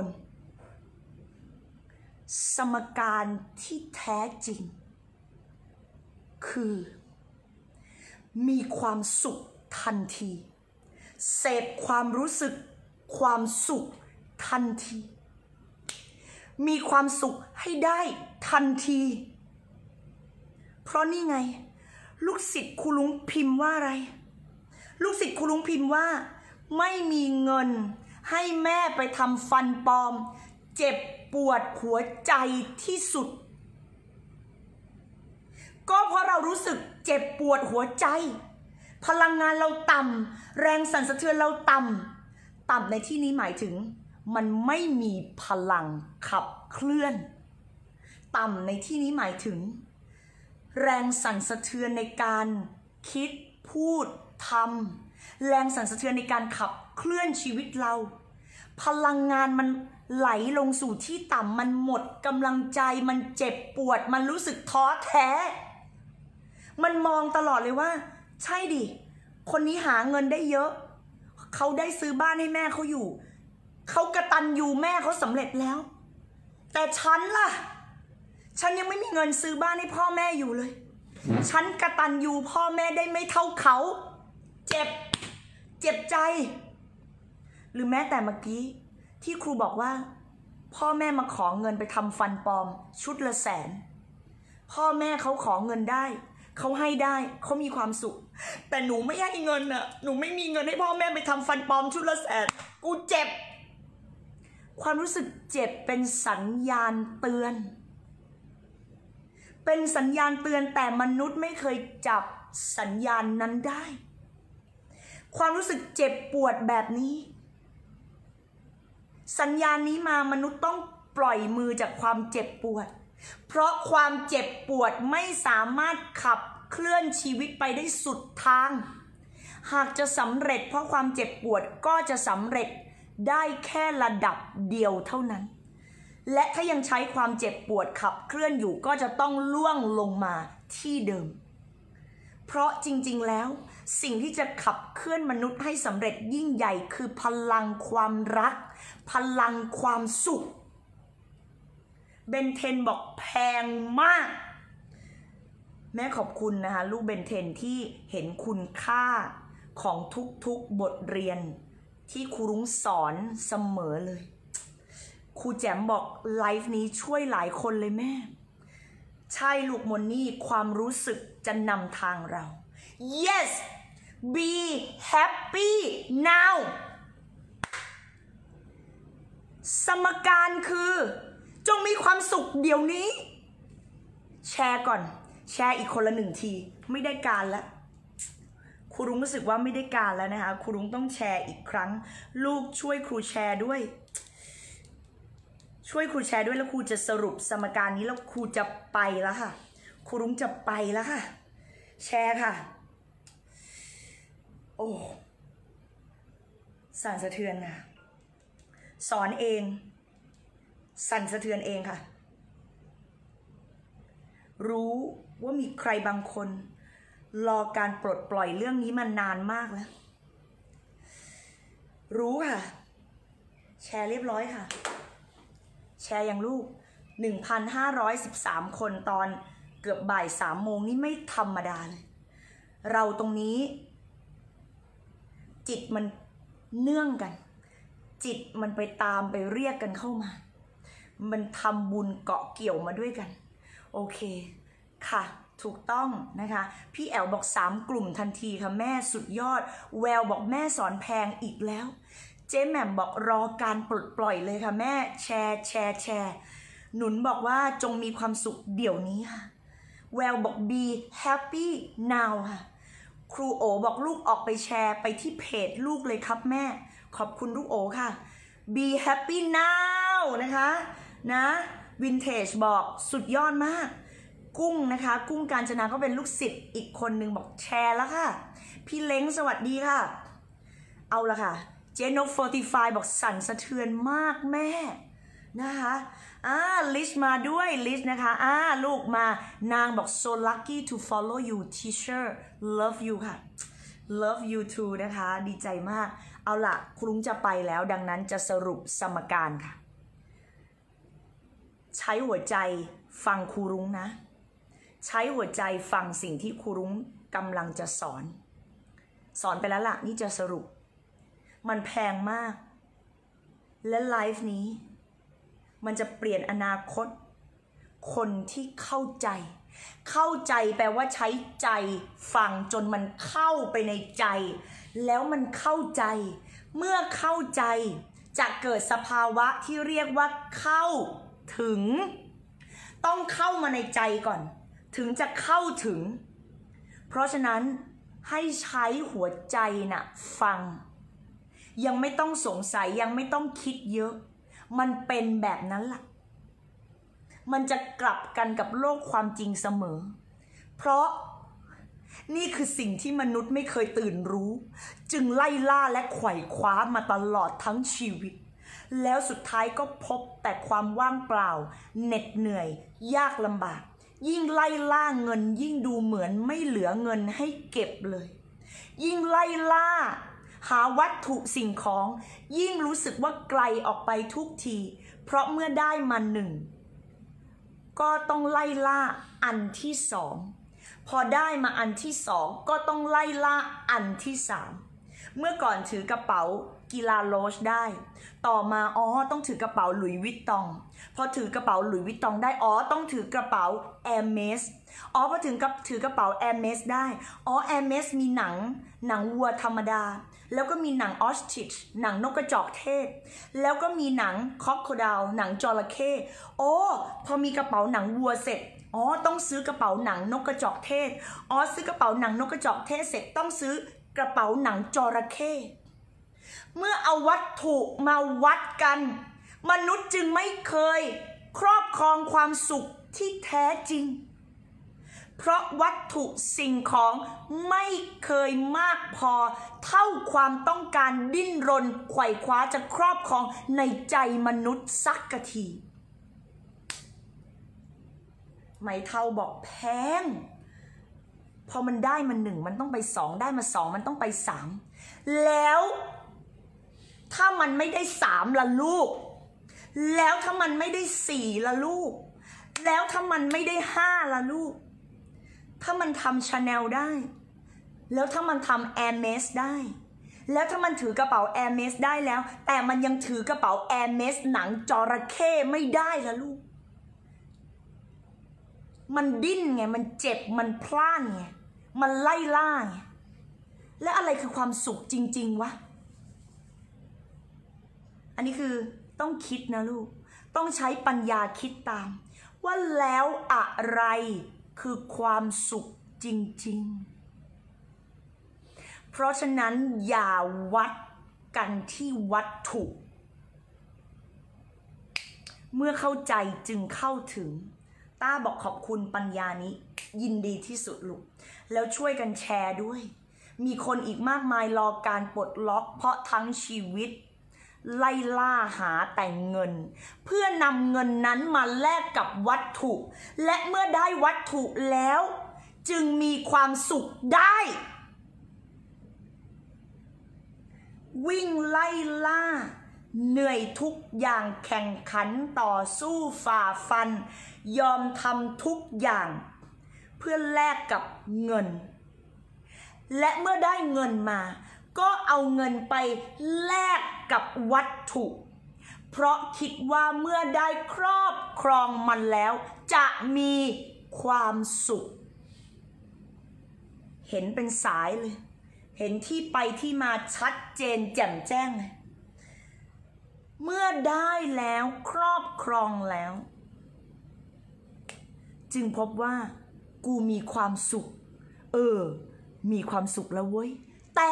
สมการที่แท้จริงคือมีความสุขทันทีเสพความรู้สึกความสุขทันทีมีความสุขให้ได้ทันทีเพราะนี่ไงลูกศิษย์ครูรุ้งพิมพ์ว่าอะไรลูกศิษย์ครูรุ้งพิมพ์ว่าไม่มีเงินให้แม่ไปทำฟันปลอมเจ็บปวดหัวใจที่สุดก็เพราะเรารู้สึกเจ็บปวดหัวใจพลังงานเราต่ำแรงสั่นสะเทือนเราต่ำต่ำในที่นี้หมายถึงมันไม่มีพลังขับเคลื่อนต่ำในที่นี้หมายถึงแรงสั่นสะเทือนในการคิดพูดทำแรงสั่นสะเทือนในการขับเคลื่อนชีวิตเราพลังงานมันไหลลงสู่ที่ต่ำมันหมดกำลังใจมันเจ็บปวดมันรู้สึกท้อแท้มันมองตลอดเลยว่าใช่ดิคนนี้หาเงินได้เยอะเขาได้ซื้อบ้านให้แม่เขาอยู่เขากตัญญูแม่เขาสำเร็จแล้วแต่ฉันล่ะฉันยังไม่มีเงินซื้อบ้านให้พ่อแม่อยู่เลยฉันกตัญญูพ่อแม่ได้ไม่เท่าเขาเจ็บเจ็บใจหรือแม้แต่เมื่อกี้ที่ครูบอกว่าพ่อแม่มาขอเงินไปทำฟันปลอมชุดละแสนพ่อแม่เขาขอเงินได้เขาให้ได้เขามีความสุขแต่หนูไม่ให้เงินอ่ะหนูไม่มีเงินให้พ่อแม่ไปทำฟันปลอมชุดละแสนกูเจ็บความรู้สึกเจ็บเป็นสัญญาณเตือนเป็นสัญญาณเตือนแต่มนุษย์ไม่เคยจับสัญญาณนั้นได้ความรู้สึกเจ็บปวดแบบนี้สัญญาณนี้มามนุษย์ต้องปล่อยมือจากความเจ็บปวดเพราะความเจ็บปวดไม่สามารถขับเคลื่อนชีวิตไปได้สุดทางหากจะสำเร็จเพราะความเจ็บปวดก็จะสำเร็จได้แค่ระดับเดียวเท่านั้นและถ้ายังใช้ความเจ็บปวดขับเคลื่อนอยู่ก็จะต้องล่วงลงมาที่เดิมเพราะจริงๆแล้วสิ่งที่จะขับเคลื่อนมนุษย์ให้สำเร็จยิ่งใหญ่คือพลังความรักพลังความสุขเบนเทนบอกแพงมากแม่ขอบคุณนะคะลูกเบนเทนที่เห็นคุณค่าของทุกๆบทเรียนที่ครูรุ้งสอนเสมอเลยครูแจ๋มบอกไลฟ์นี้ช่วยหลายคนเลยแม่ใช่ลูกมนนี่ความรู้สึกจะนำทางเรา yes be happy now สมการคือจงมีความสุขเดี๋ยวนี้แชร์ก่อนแชร์อีกคนละหนึ่งทีไม่ได้การแล้วครูรุ้งรู้สึกว่าไม่ได้การแล้วนะคะครูรุ้งต้องแชร์อีกครั้งลูกช่วยครูแชร์ด้วยช่วยครูแชร์ด้วยแล้วครูจะสรุปสมการนี้แล้วครูจะไปแล้วค่ะครูรุ้งจะไปแล้วค่ะแชร์ค่ะโอ้สั่นสะเทือนค่ะสอนเองสั่นสะเทือนเองค่ะรู้ว่ามีใครบางคนรอการปลดปล่อยเรื่องนี้มานานมากแล้วรู้ค่ะแชร์เรียบร้อยค่ะแชร์อย่างลูก หนึ่งพันห้าร้อยสิบสาม คนตอนเกือบบ่ายสามโมงนี่ไม่ธรรมดาเลยเราตรงนี้จิตมันเนื่องกันจิตมันไปตามไปเรียกกันเข้ามามันทำบุญเกาะเกี่ยวมาด้วยกันโอเคค่ะถูกต้องนะคะพี่แอลบอกสามกลุ่มทันทีค่ะแม่สุดยอดแววบอกแม่สอนแพงอีกแล้วเจ๊แหม่มบอกรอการปลดปล่อยเลยค่ะแม่แชร์แชร์แชร์หนุนบอกว่าจงมีความสุขเดี๋ยวนี้ค่ะแววบอก be happy now ค่ะครูโอบอกลูกออกไปแชร์ไปที่เพจลูกเลยครับแม่ขอบคุณลูกโอค่ะ be happy now นะคะนะวินเทจบอกสุดยอดมากกุ้งนะคะกุ้งกาญจนาก็เป็นลูกศิษย์อีกคนหนึ่งบอกแชร์แล้วค่ะพี่เล้งสวัสดีค่ะเอาละค่ะเจนกโฟร์ตี้ไฟว์บอกสั่นสะเทือนมากแม่นะคะอ่าลิชมาด้วยลิชนะคะอ่าลูกมานางบอก so lucky to follow you teacher love you ค่ะ love you too นะคะดีใจมากเอาล่ะครูรุ้งจะไปแล้วดังนั้นจะสรุปสมการค่ะใช้หัวใจฟังครูรุ้งนะใช้หัวใจฟังสิ่งที่ครูรุ้งกำลังจะสอนสอนไปแล้วล่ะนี่จะสรุปมันแพงมากและไลฟ์นี้มันจะเปลี่ยนอนาคตคนที่เข้าใจเข้าใจแปลว่าใช้ใจฟังจนมันเข้าไปในใจแล้วมันเข้าใจเมื่อเข้าใจจะเกิดสภาวะที่เรียกว่าเข้าถึงต้องเข้ามาในใจก่อนถึงจะเข้าถึงเพราะฉะนั้นให้ใช้หัวใจน่ะฟังยังไม่ต้องสงสัยยังไม่ต้องคิดเยอะมันเป็นแบบนั้นล่ะมันจะกลับกันกับโลกความจริงเสมอเพราะนี่คือสิ่งที่มนุษย์ไม่เคยตื่นรู้จึงไล่ล่าและไขว่คว้ามาตลอดทั้งชีวิตแล้วสุดท้ายก็พบแต่ความว่างเปล่าเหน็ดเหนื่อยยากลำบากยิ่งไล่ล่าเงินยิ่งดูเหมือนไม่เหลือเงินให้เก็บเลยยิ่งไล่ล่าหาวัตถุสิ่งของยิ่งรู้สึกว่าไกลออกไปทุกทีเพราะเมื่อได้มาหนึ่งก็ต้องไล่ล่าอันที่สองพอได้มาอันที่สองก็ต้องไล่ล่าอันที่สามเมื่อก่อนถือกระเป๋ากีฬาโรชได้ต่อมาอ๋อต้องถือกระเป๋าหลุยส์วิตตองพอถือกระเป๋าหลุยส์วิตตองได้อ๋อต้องถือกระเป๋าแอร์เมสอ๋อพอถึงกับถือกระเป๋าแอร์เมสได้อ๋อแอร์เมสมีหนังหนังวัวธรรมดาแล้วก็มีหนังออสติชหนังนกกระจอกเทศแล้วก็มีหนังคอกโคดาวหนังจระเข้โอ้พอมีกระเป๋าหนังวัวเสร็จอ๋อต้องซื้อกระเป๋าหนังนกกระจอกเทศอ๋อซื้อกระเป๋าหนังนกกระจอกเทศเสร็จต้องซื้อกระเป๋าหนังจระเข้เมื่อเอาวัตถุมาวัดกันมนุษย์จึงไม่เคยครอบครองความสุขที่แท้จริงเพราะวัตถุสิ่งของไม่เคยมากพอเท่าความต้องการดิ้นรนไขว่คว้าจะครอบครองในใจมนุษย์สักทีไหมเท่าบอกแพงพอมันได้มันหนึ่งมันต้องไปสองได้มาสองมันต้องไปสามแล้วถ้ามันไม่ได้สามละลูกแล้วถ้ามันไม่ได้สี่ละลูกแล้วถ้ามันไม่ได้ห้าละลูกถ้ามันทำชาแนลได้แล้วถ้ามันทำแอร์เมสได้แล้วถ้ามันถือกระเป๋าแอร์เมสได้แล้วแต่มันยังถือกระเป๋าแอร์เมสหนังจระเข้ไม่ได้ละลูกมันดิ้นไงมันเจ็บมันพล่านไงมันไล่ล่าไงและอะไรคือความสุขจริงๆวะอันนี้คือต้องคิดนะลูกต้องใช้ปัญญาคิดตามว่าแล้วอะไรคือความสุขจริงๆเพราะฉะนั้นอย่าวัดกันที่วัตถุเมื่อเข้าใจจึงเข้าถึงต้าบอกขอบคุณปัญญานี้ยินดีที่สุดลูกแล้วช่วยกันแชร์ด้วยมีคนอีกมากมายรอการปลดล็อกเพราะทั้งชีวิตไล่ล่าหาแต่เงินเพื่อนำเงินนั้นมาแลกกับวัตถุและเมื่อได้วัตถุแล้วจึงมีความสุขได้วิ่งไล่ล่าเหนื่อยทุกอย่างแข่งขันต่อสู้ฝ่าฟันยอมทำทุกอย่างเพื่อแลกกับเงินและเมื่อได้เงินมาก็เอาเงินไปแลกกับวัตถุเพราะคิดว่าเมื่อได้ครอบครองมันแล้วจะมีความสุขเห็นเป็นสายเลยเห็นที่ไปที่มาชัดเจนแจ่มแจ้งเลยเมื่อได้แล้วครอบครองแล้วจึงพบว่ากูมีความสุขเออมีความสุขแล้วเว้ยแต่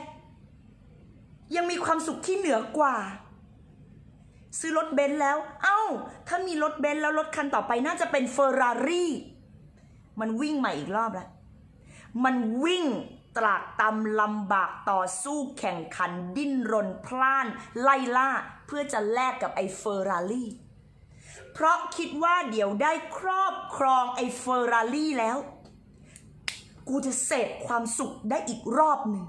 ยังมีความสุขที่เหนือกว่าซื้อรถเบนซ์แล้วเอ้าถ้ามีรถเบนซ์แล้วรถคันต่อไปน่าจะเป็นเฟอร์รารี่มันวิ่งใหม่อีกรอบแล้วมันวิ่งตรากตำลำบากต่อสู้แข่งขันดิ้นรนพล่านไล่ล่าเพื่อจะแลกกับไอ้เฟอร์รารี่เพราะคิดว่าเดี๋ยวได้ครอบครองไอ้เฟอร์รารี่แล้วกูจะเสพความสุขได้อีกรอบหนึ่ง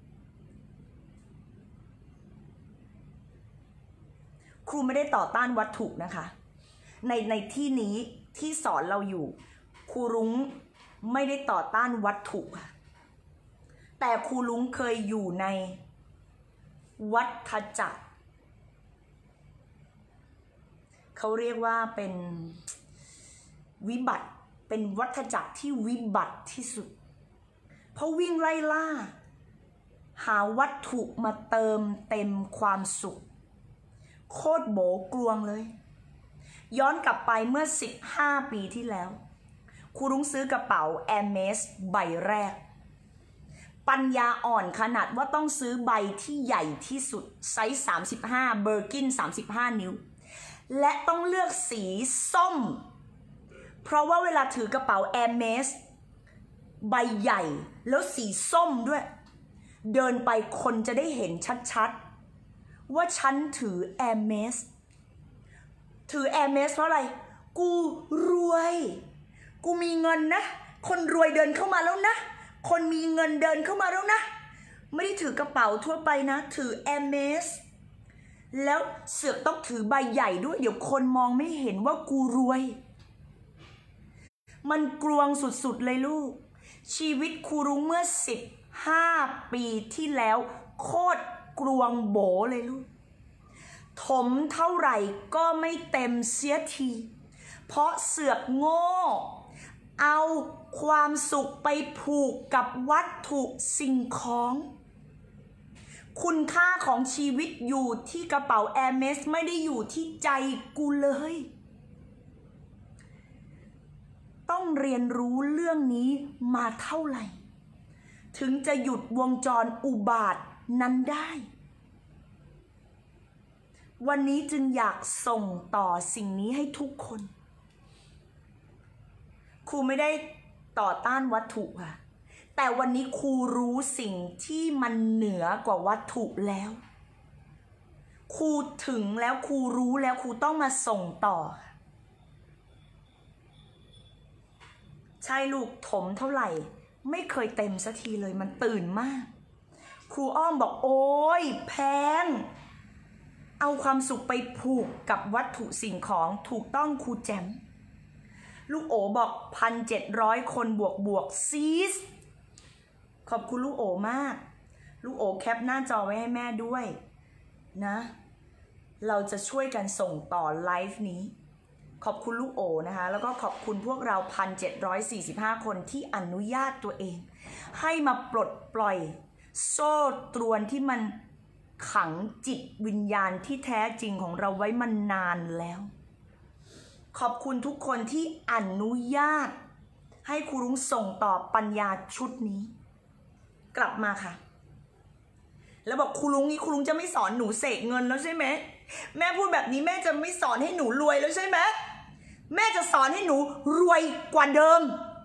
ครูไม่ได้ต่อต้านวัตถุนะคะในในที่นี้ที่สอนเราอยู่ครูรุ้งไม่ได้ต่อต้านวัตถุค่ะแต่ครูรุ้งเคยอยู่ในวัฏจักรเขาเรียกว่าเป็นวิบัติเป็นวัฏจักรที่วิบัติที่สุดเพราะวิ่งไล่ล่าหาวัตถุมาเติมเต็มความสุขโคตรโบกลวงเลยย้อนกลับไปเมื่อสิบห้าปีที่แล้วครูรุ้งซื้อกระเป๋า Hermes ใบแรกปัญญาอ่อนขนาดว่าต้องซื้อใบที่ใหญ่ที่สุดไซส์สามสิบห้าเบอร์กินสามสิบห้านิ้วและต้องเลือกสีส้มเพราะว่าเวลาถือกระเป๋า Hermes ใบใหญ่แล้วสีส้มด้วยเดินไปคนจะได้เห็นชัดๆว่าฉันถือ Hermes ถือ Hermes เพราะอะไรกูรวยกูมีเงินนะคนรวยเดินเข้ามาแล้วนะคนมีเงินเดินเข้ามาแล้วนะไม่ได้ถือกระเป๋าทั่วไปนะถือ Hermes แล้วเสือกต้องถือใบใหญ่ด้วยเดี๋ยวคนมองไม่เห็นว่ากูรวยมันกลวงสุดๆเลยลูกชีวิตครูรุ้งเมื่อสิบห้าปีที่แล้วโคตรกลวงโบเลยลูกถมเท่าไหร่ก็ไม่เต็มเสียทีเพราะเสือกโง่เอาความสุขไปผูกกับวัตถุสิ่งของคุณค่าของชีวิตอยู่ที่กระเป๋า Hermes ไม่ได้อยู่ที่ใจกูเลยต้องเรียนรู้เรื่องนี้มาเท่าไหร่ถึงจะหยุดวงจรอุบาทนั้นได้วันนี้จึงอยากส่งต่อสิ่งนี้ให้ทุกคนครูไม่ได้ต่อต้านวัตถุค่ะแต่วันนี้ครูรู้สิ่งที่มันเหนือกว่าวัตถุแล้วครูถึงแล้วครูรู้แล้วครูต้องมาส่งต่อใช่ลูกถมเท่าไหร่ไม่เคยเต็มสักทีเลยมันตื่นมากครูอ้อมบอกโอ้ยแพงเอาความสุขไปผูกกับวัตถุสิ่งของถูกต้องครูแจมลูกโอบอกพันเจ็ดร้อยคนบวกบวกซีสขอบคุณลูกโอมากลูกโอแคปหน้าจอไว้ให้แม่ด้วยนะเราจะช่วยกันส่งต่อไลฟ์นี้ขอบคุณลูกโอนะคะแล้วก็ขอบคุณพวกเรา หนึ่งพันเจ็ดร้อยสี่สิบห้า คนที่อนุญาตตัวเองให้มาปลดปล่อยโซ่ตรวนที่มันขังจิตวิญญาณที่แท้จริงของเราไว้มานานแล้วขอบคุณทุกคนที่อนุญาตให้ครูรุ้งส่งต่อปัญญาชุดนี้กลับมาค่ะแล้วบอกครูรุ้งนี้ครูรุ้งจะไม่สอนหนูเสกเงินแล้วใช่ไหมแม่พูดแบบนี้แม่จะไม่สอนให้หนูรวยแล้วใช่ไหมแม่จะสอนให้หนูรวยกว่าเดิม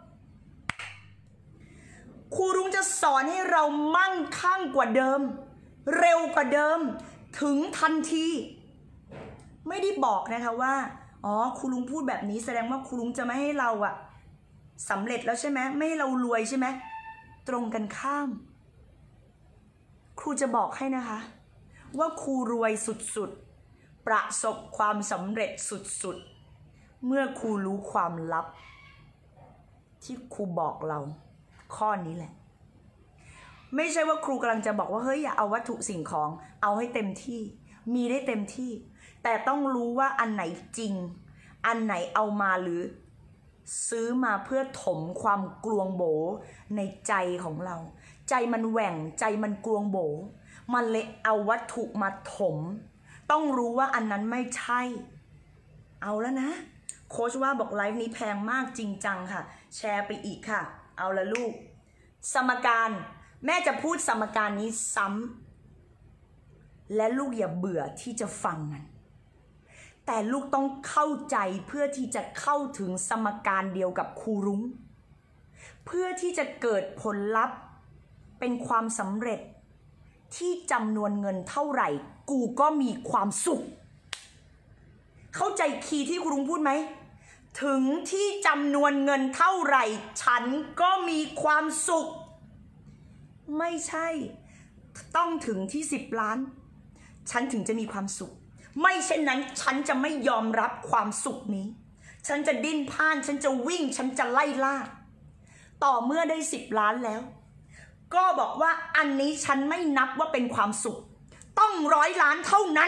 ครูรุ้งจะสอนให้เรามั่งคั่งกว่าเดิมเร็วกว่าเดิมถึงทันทีไม่ได้บอกนะคะว่าอ๋อครูลุงพูดแบบนี้แสดงว่าครูลุงจะไม่ให้เราอะสำเร็จแล้วใช่ไหมไม่ให้เรารวยใช่ไหมตรงกันข้ามครูจะบอกให้นะคะว่าครูรวยสุดๆประสบความสำเร็จสุดๆเมื่อครูรู้ความลับที่ครูบอกเราข้อนี้แหละไม่ใช่ว่าครูกำลังจะบอกว่าเฮ้ยอย่าเอาวัตถุสิ่งของเอาให้เต็มที่มีได้เต็มที่แต่ต้องรู้ว่าอันไหนจริงอันไหนเอามาหรือซื้อมาเพื่อถมความกลวงโบในใจของเราใจมันแหว่งใจมันกลวงโบมันเลยเอาวัตถุมาถมต้องรู้ว่าอันนั้นไม่ใช่เอาแล้วนะโค้ชว่าบอกไลฟ์นี้แพงมากจริงจังค่ะแชร์ไปอีกค่ะเอาละลูกสมการแม่จะพูดสมการนี้ซ้ำและลูกอย่าเบื่อที่จะฟังมันแต่ลูกต้องเข้าใจเพื่อที่จะเข้าถึงสมการเดียวกับครูรุ้งเพื่อที่จะเกิดผลลัพธ์เป็นความสำเร็จที่จำนวนเงินเท่าไหร่กูก็มีความสุขเข้าใจคีย์ที่ครูรุ้งพูดไหมถึงที่จำนวนเงินเท่าไหร่ฉันก็มีความสุขไม่ใช่ต้องถึงที่สิบล้านฉันถึงจะมีความสุขไม่เช่นนั้นฉันจะไม่ยอมรับความสุขนี้ฉันจะดิ้นพล่านฉันจะวิ่งฉันจะไล่ล่าต่อเมื่อได้สิบล้านแล้วก็บอกว่าอันนี้ฉันไม่นับว่าเป็นความสุขต้องร้อยล้านเท่านั้น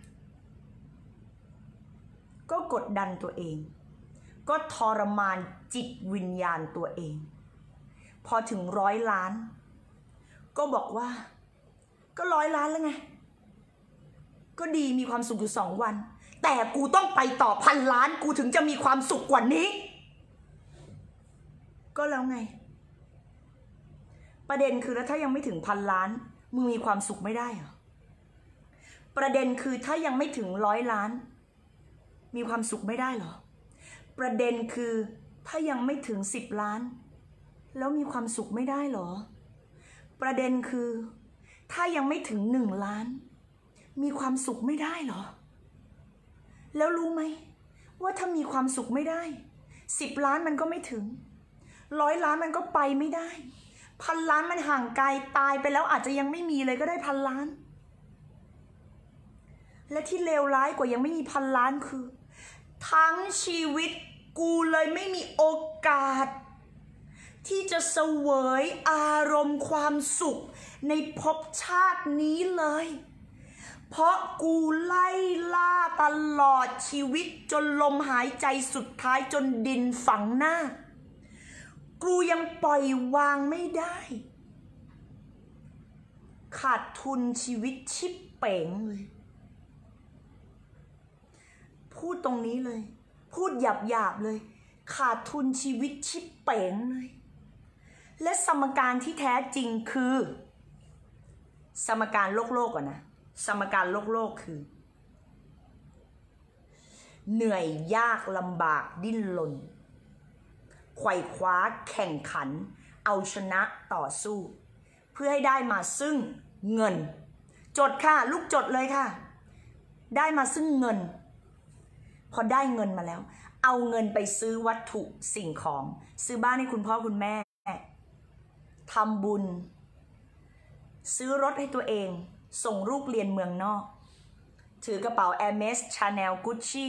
ก็กดดันตัวเองก็ทรมานจิตวิญญาณตัวเองพอถึงร้อยล้านก็บอกว่าก็ร้อยล้านแล้วไงก็ดีมีความสุขอยู่สองวันแต่กูต้องไปต่อพันล้านกูถึงจะมีความสุขกว่านี้ก็แล้วไงประเด็นคือแล้วถ้ายังไม่ถึงพันล้านมึงมีความสุขไม่ได้เหรอประเด็นคือถ้ายังไม่ถึงร้อยล้านมีความสุขไม่ได้เหรอประเด็นคือถ้ายังไม่ถึงสิบล้านแล้วมีความสุขไม่ได้เหรอประเด็นคือถ้ายังไม่ถึงหนึ่งล้านมีความสุขไม่ได้เหรอแล้วรู้ไหมว่าถ้ามีความสุขไม่ได้สิบล้านมันก็ไม่ถึงร้อยล้านมันก็ไปไม่ได้พันล้านมันห่างไกลตายไปแล้วอาจจะยังไม่มีเลยก็ได้พันล้านและที่เลวร้ายกว่ายังไม่มีพันล้านคือทั้งชีวิตกูเลยไม่มีโอกาสที่จะเสวยอารมณ์ความสุขในภพชาตินี้เลยเพราะกูไล่ล่าตลอดชีวิตจนลมหายใจสุดท้ายจนดินฝังหน้ากูยังปล่อยวางไม่ได้ขาดทุนชีวิตชิบเป๋งเลยพูดตรงนี้เลยพูดหยาบๆเลยขาดทุนชีวิตชิบเป๋งเลยและสมการที่แท้จริงคือสมการโลกโลกก่อนนะสมการโลกโลกคือเหนื่อยยากลำบากดิ้นรนไขว่คว้าแข่งขันเอาชนะต่อสู้เพื่อให้ได้มาซึ่งเงินจดค่ะลูกจดเลยค่ะได้มาซึ่งเงินพอได้เงินมาแล้วเอาเงินไปซื้อวัตถุสิ่งของซื้อบ้านให้คุณพ่อคุณแม่ทำบุญซื้อรถให้ตัวเองส่งลูกเรียนเมืองนอกถือกระเป๋า Hermes Chanel Gucci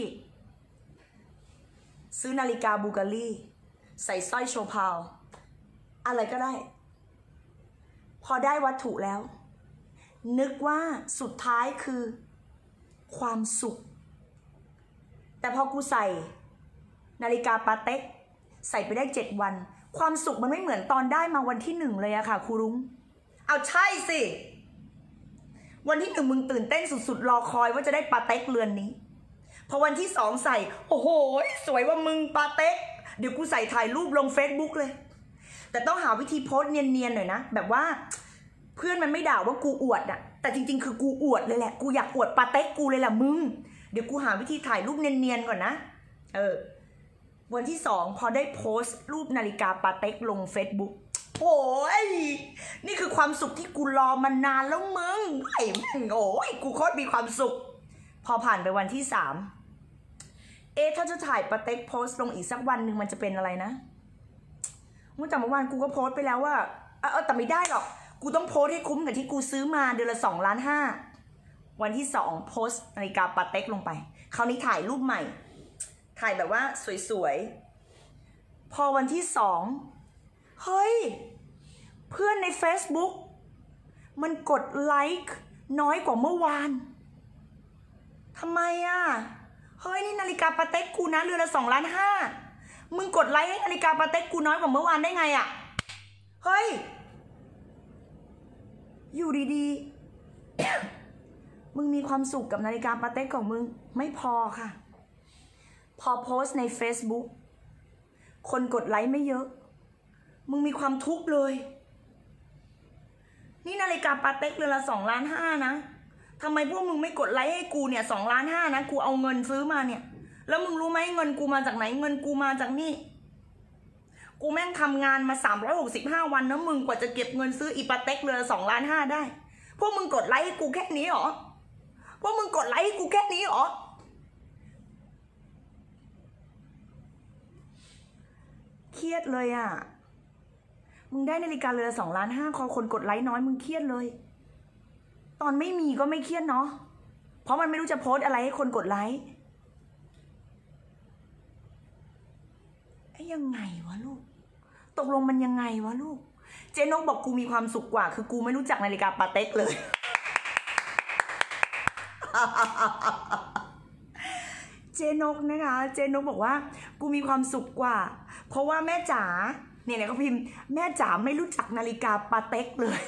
ซื้อนาฬิกาบูการีใส่สร้อยโชพาวอะไรก็ได้พอได้วัตถุแล้วนึกว่าสุดท้ายคือความสุขแต่พอกูใส่นาฬิกาปาเต็กใส่ไปได้เจ็ดวันความสุขมันไม่เหมือนตอนได้มาวันที่หนึ่งเลยอะค่ะครูรุ้งเอาใช่สิวันที่หนึ่งมึงตื่นเต้นสุดๆรอคอยว่าจะได้ปาเต็กเรือนนี้พอวันที่สองใส่โอ้โหสวยว่ามึงปาเต็กเดี๋ยวกูใส่ถ่ายรูปลง Facebook เลยแต่ต้องหาวิธีโพสเนียนๆหน่อยนะแบบว่าเพื่อนมันไม่ด่าว่ากูอวดอะแต่จริงๆคือกูอวดเลยแหละกูอยากอวดปาเต็กกูเลยแหละมึงเดี๋ยวกูหาวิธีถ่ายรูปเนียนๆก่อนนะเออวันที่สองพอได้โพสต์รูปนาฬิกาปาเต็กลง Facebook โอ้ยนี่คือความสุขที่กูรอมานานแล้วมึงไอ้มึงโอ้ยกูโคตรมีความสุขพอผ่านไปวันที่สามเอ๊ะถ้าจะถ่ายปาเต็กโพสต์ลงอีกสักวันหนึ่งมันจะเป็นอะไรนะเมื่อแต่เมื่อวานกูก็โพสต์ไปแล้วว่าเออแต่ไม่ได้หรอกกูต้องโพสต์ให้คุ้มกับที่กูซื้อมาเดือนละสองล้านห้าวันที่สองโพสต์นาฬิกาปาเต็กลงไปคราวนี้ถ่ายรูปใหม่ถ่ายแบบว่าสวยๆพอวันที่สองเฮ้ยเพื่อนใน Facebook มันกดไลค์น้อยกว่าเมื่อวานทำไมอ่ะเฮ้ยนี่นาฬิกาปาเต็กกูนะเรือนละสองล้านห้ามึงกดไลค์ให้นาฬิกาปาเต็กกูน้อยกว่าเมื่อวานได้ไงอ่ะเฮ้ยอยู่ดีๆ มึงมีความสุขกับนาฬิกาปาเต็กของมึงไม่พอค่ะพอโพสต์ใน Facebook คนกดไลค์ไม่เยอะมึงมีความทุกข์เลยนี่นาฬิกาปาเต็กเรือนละสองล้านห้านะทำไมพวกมึงไม่กดไลค์ให้กูเนี่ยสองล้านห้านะกูเอาเงินซื้อมาเนี่ยแล้วมึงรู้ไหมเงินกูมาจากไหนเงินกูมาจากนี่กูแม่งทำงานมาสามร้อยหกสิบห้าวันนะมึงกว่าจะเก็บเงินซื้ออีปาเต็กเรือนละสองล้านห้าได้พวกมึงกดไลค์ให้กูแค่นี้หรอพวกมึงกดไลค์ให้กูแค่นี้หรอเครียดเลยอ่ะมึงได้นาฬิกาเรือนละสองล้านห้าคอคนกดไลค์น้อยมึงเครียดเลยตอนไม่มีก็ไม่เครียดเนาะเพราะมันไม่รู้จะโพสอะไรให้คนกดไลค์ไอ้ยังไงวะลูกตกลงมันยังไงวะลูกเจนกบอกกูมีความสุขกว่าคือกูไม่รู้จักนาฬิกาปาเต็กเลย เจนกนะคะเจนกบอกว่ากูมีความสุขกว่าเพราะว่าแม่จ๋าเนี่ยเนี่ยก็พิมพ์แม่จ๋าไม่รู้จักนาฬิกาปาเต็กเลย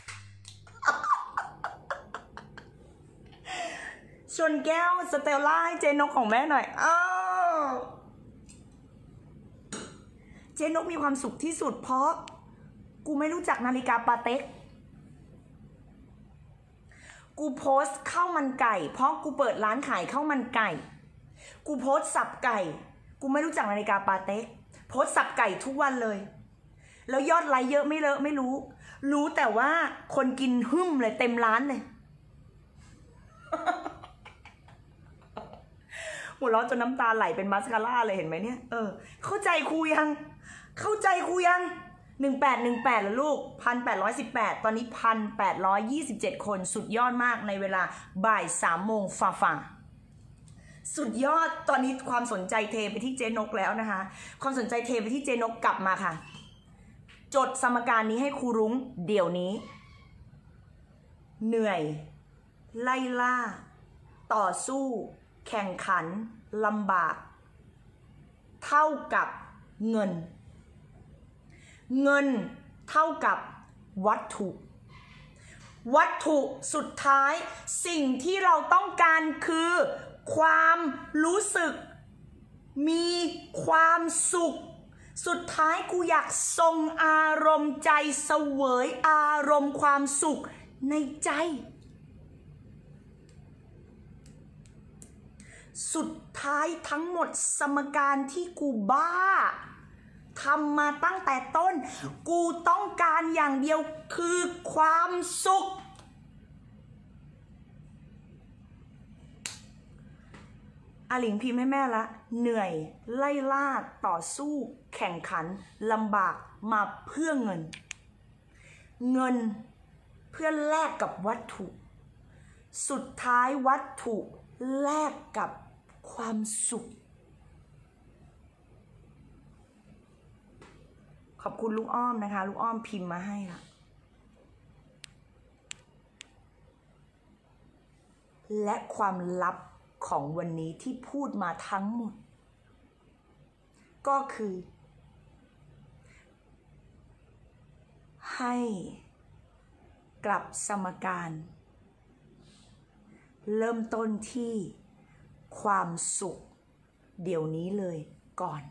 ชนแก้วสเตลล่าให้เจนกของแม่หน่อยอ้าวเจนกมีความสุขที่สุดเพราะกูไม่รู้จักนาฬิกาปาเต็กกูโพสต์ข้าวมันไก่เพราะกูเปิดร้านขายข้าวมันไก่กูโพสต์สับไก่กูไม่รู้จักนาฬิกาปาเต็กโพสต์สับไก่ทุกวันเลยแล้วยอดไลค์เยอะไม่เลอะไม่รู้รู้แต่ว่าคนกินหึ่มเลยเต็มร้านเลยหัวเราะจนน้ำตาไหลเป็นมัสคาร่าเลยเห็นไหมเนี่ยเออเข้าใจครูยังเข้าใจครูยังหนึ่งแปดหนึ่งแปดแล้วลูกพันแปดร้อยสิบแปดตอนนี้พันแปดร้อยยี่สิบเจ็ดคนสุดยอดมากในเวลาบ่ายสามโมงฝ่าฝ่าสุดยอดตอนนี้ความสนใจเทไปที่เจนกแล้วนะคะความสนใจเทไปที่เจนกกลับมาค่ะจดสมการนี้ให้ครูรุ้งเดี๋ยวนี้เหนื่อยไล่ล่าต่อสู้แข่งขันลำบากเท่ากับเงินเงินเท่ากับวัตถุวัตถุสุดท้ายสิ่งที่เราต้องการคือความรู้สึกมีความสุขสุดท้ายกูอยากทรงอารมณ์ใจเสวยอารมณ์ความสุขในใจสุดท้ายทั้งหมดสมการที่กูบ้าทำมาตั้งแต่ต้นกูต้องการอย่างเดียวคือความสุขอาหลิงพิมพ์ให้แม่ละเหนื่อยไล่ล่าต่อสู้แข่งขันลำบากมาเพื่อเงินเงินเพื่อแลกกับวัตถุสุดท้ายวัตถุแลกกับความสุขขอบคุณลูกอ้อมนะคะลูกอ้อมพิมพ์มาให้ละและความลับของวันนี้ที่พูดมาทั้งหมดก็คือให้กลับสมการเริ่มต้นที่ความสุขเดี๋ยวนี้เลยก่อน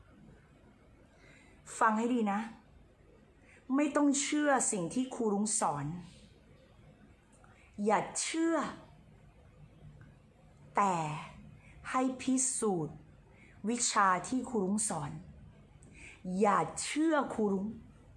ฟังให้ดีนะไม่ต้องเชื่อสิ่งที่ครูรุ้งสอนอย่าเชื่อแต่ให้พิสูจน์วิชาที่ครูรุ้งสอนอย่าเชื่อครูรุ้ง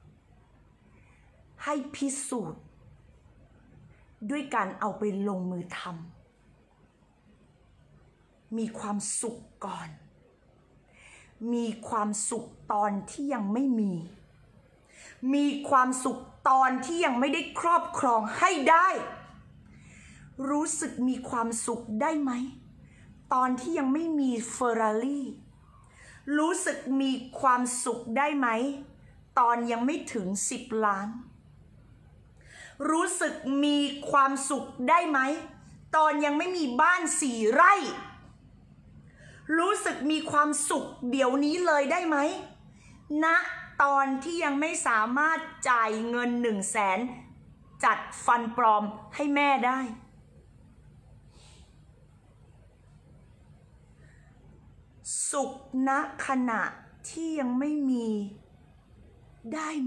ให้พิสูจน์ด้วยการเอาไปลงมือทำมีความสุขก่อนมีความสุขตอนที่ยังไม่มีมีความสุขตอนที่ยังไม่ได้ครอบครองให้ได้รู้สึกมีความสุขได้ไหมตอนที่ยังไม่มีเฟอร์รารี่รู้สึกมีความสุขได้ไหมตอนยังไม่ถึงสิบล้านรู้สึกมีความสุขได้ไหมตอนยังไม่มีบ้านสี่ไร่รู้สึกมีความสุขเดี๋ยวนี้เลยได้ไหมณตอนที่ยังไม่สามารถจ่ายเงินหนึ่งแสนจัดฟันปลอมให้แม่ได้สุขณขณะที่ยังไม่มีได้ไหม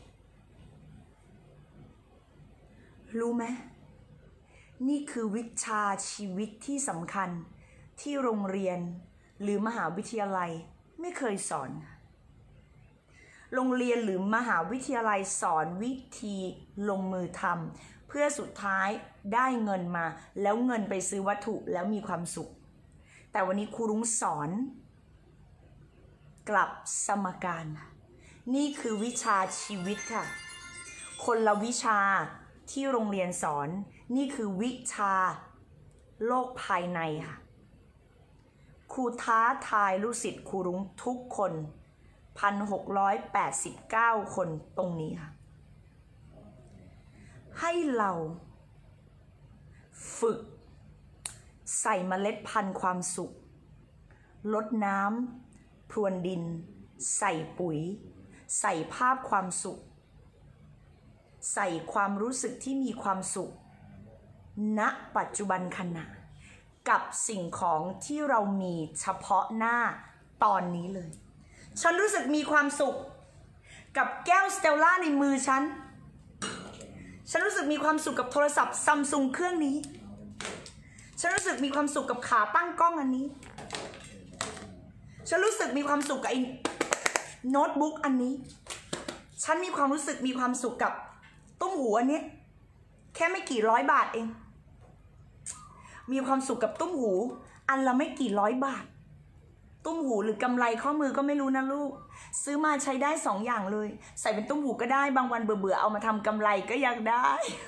รู้ไหมนี่คือวิชาชีวิตที่สำคัญที่โรงเรียนหรือมหาวิทยาลัยไม่เคยสอนโรงเรียนหรือมหาวิทยาลัยสอนวิธีลงมือทำเพื่อสุดท้ายได้เงินมาแล้วเงินไปซื้อวัตถุแล้วมีความสุขแต่วันนี้ครูรุ้งสอนกลับสมการนี่คือวิชาชีวิตค่ะคนละวิชาที่โรงเรียนสอนนี่คือวิชาโลกภายในค่ะครูท้าทายลูกศิษย์ครูรุ้งทุกคน หนึ่งพันหกร้อยแปดสิบเก้า คนตรงนี้ค่ะให้เราฝึกใส่เมล็ดพันธุ์ความสุขลดน้ำพรวนดินใส่ปุ๋ยใส่ภาพความสุขใส่ความรู้สึกที่มีความสุขณปัจจุบันขณะกับสิ่งของที่เรามีเฉพาะหน้าตอนนี้เลยฉันรู้สึกมีความสุขกับแก้วสเตลล่าในมือฉันฉันรู้สึกมีความสุขกับโทรศัพท์ซัมซุงเครื่องนี้ฉันรู้สึกมีความสุขกับขาตั้งกล้องอันนี้ฉันรู้สึกมีความสุขกับไอ้โน้ตบุ๊กอันนี้ฉันมีความรู้สึกมีความสุขกับตุ้มหูอันนี้แค่ไม่กี่ร้อยบาทเองมีความสุขกับตุ้มหูอันละไม่กี่ร้อยบาทตุ้มหูหรือกำไรข้อมือก็ไม่รู้นะลูกซื้อมาใช้ได้สองอย่างเลยใส่เป็นตุ้มหูก็ได้บางวันเบื่อๆเอามาทำกำไรก็ยังได้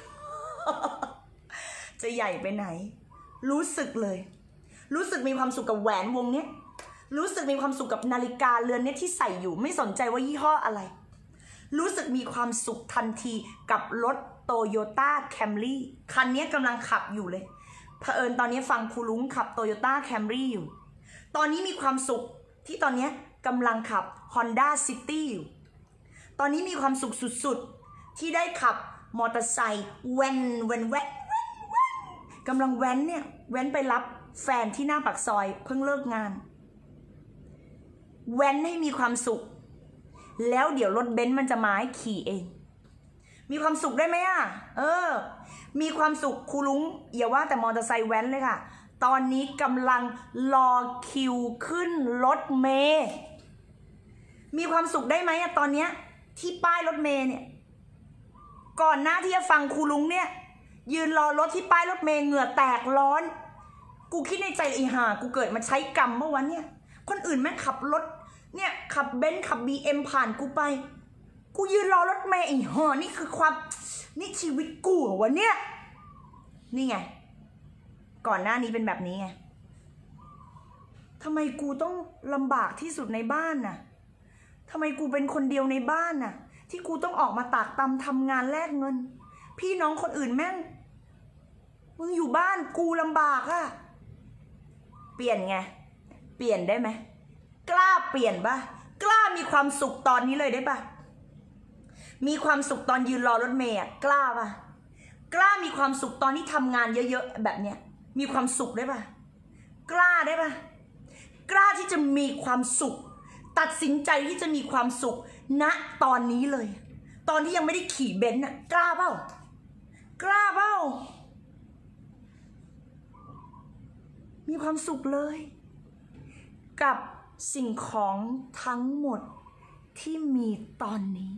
จะใหญ่ไปไหนรู้สึกเลยรู้สึกมีความสุขกับแหวนวงนี้รู้สึกมีความสุขกับนาฬิกาเรือนนี้ที่ใส่อยู่ไม่สนใจว่ายี่ห้ออะไรรู้สึกมีความสุขทันทีกับรถโตโยต้าแคมรี่คันนี้กำลังขับอยู่เลยเผอิญตอนนี้ฟังครูรุ้งขับโตโยต้าแคมรี่อยู่ตอนนี้มีความสุขที่ตอนนี้กำลังขับ Honda City อยู่ตอนนี้มีความสุขสุดๆที่ได้ขับมอเตอร์ไซค์แว้นแว้นแว้นแว้นกำลังแว้นเนี่ยแว้นไปรับแฟนที่หน้าปากซอยเพิ่งเลิกงานแว้นให้มีความสุขแล้วเดี๋ยวรถเบนซ์มันจะมาให้ขี่เองมีความสุขได้ไหมอ่ะเออมีความสุขครูลุงอย่าว่าแต่มอเตอร์ไซค์แว้นเลยค่ะตอนนี้กำลังรอคิวขึ้นรถเมล์มีความสุขได้ไหมอะตอนเนี้ยที่ป้ายรถเมล์เนี่ยก่อนหน้าที่จะฟังครูลุงเนี่ยยืนรอรถที่ป้ายรถเมล์เหงื่อแตกร้อนกูคิดในใจอีห่ากูเกิดมาใช้กรรมเมื่อวันเนี่ยคนอื่นแม่งขับรถเนี่ยขับเบนซ์ขับบีเอ็มผ่านกูไปกูยืนรอรถเมล์อีห่านี่คือความนี่ชีวิตกูเหรอวะเนี่ยนี่ไงก่อนหน้านี้เป็นแบบนี้ไงทำไมกูต้องลำบากที่สุดในบ้านน่ะทำไมกูเป็นคนเดียวในบ้านน่ะที่กูต้องออกมาตากตำทำงานแลกเงินพี่น้องคนอื่นแม่งมึงอยู่บ้านกูลำบากอะเปลี่ยนไงเปลี่ยนได้ไหมกล้าเปลี่ยนปะกล้ามีความสุขตอนนี้เลยได้ปะมีความสุขตอนยืนรอรถเมล์อะกล้าปะกล้ามีความสุขตอนที่ทำงานเยอะๆแบบเนี้ยมีความสุขได้ปะกล้าได้ปะกล้าที่จะมีความสุขตัดสินใจที่จะมีความสุขณตอนนี้เลยตอนที่ยังไม่ได้ขี่เบนซ์น่ะกล้าเปล่ากล้าเปล่ามีความสุขเลยกับสิ่งของทั้งหมดที่มีตอนนี้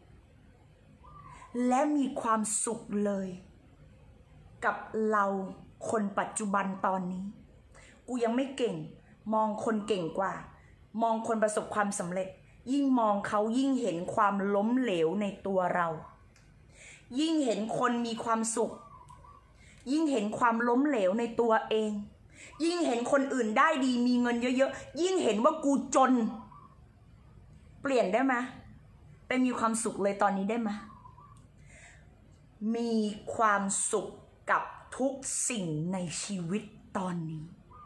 และมีความสุขเลยกับเราคนปัจจุบันตอนนี้กูยังไม่เก่งมองคนเก่งกว่ามองคนประสบความสำเร็จยิ่งมองเขายิ่งเห็นความล้มเหลวในตัวเรายิ่งเห็นคนมีความสุขยิ่งเห็นความล้มเหลวในตัวเองยิ่งเห็นคนอื่นได้ดีมีเงินเยอะๆยิ่งเห็นว่ากูจนเปลี่ยนได้ไหมไปมีความสุขเลยตอนนี้ได้ไหมมีความสุขกับทุกสิ่งในชีวิตตอนนี้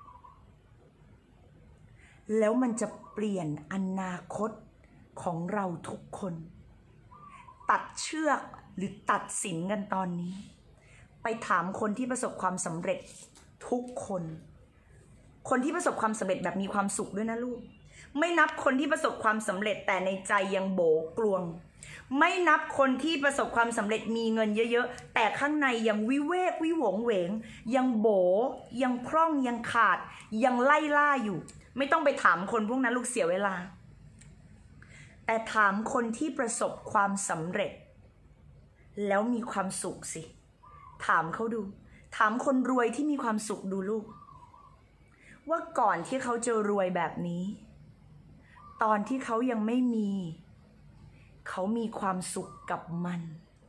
แล้วมันจะเปลี่ยนอนาคตของเราทุกคนตัดเชือกหรือตัดสินกันตอนนี้ไปถามคนที่ประสบความสำเร็จทุกคนคนที่ประสบความสำเร็จแบบมีความสุขด้วยนะลูกไม่นับคนที่ประสบความสำเร็จแต่ในใจยังโบกลวงไม่นับคนที่ประสบความสำเร็จมีเงินเยอะๆแต่ข้างในยังวิเวกวิหวงเหวงยังโบยังพร่องยังขาดยังไล่ล่าอยู่ไม่ต้องไปถามคนพวกนั้นลูกเสียเวลาแต่ถามคนที่ประสบความสำเร็จแล้วมีความสุขสิถามเขาดูถามคนรวยที่มีความสุขดูลูกว่าก่อนที่เขาจะรวยแบบนี้ตอนที่เขายังไม่มีเขามีความสุขกับมัน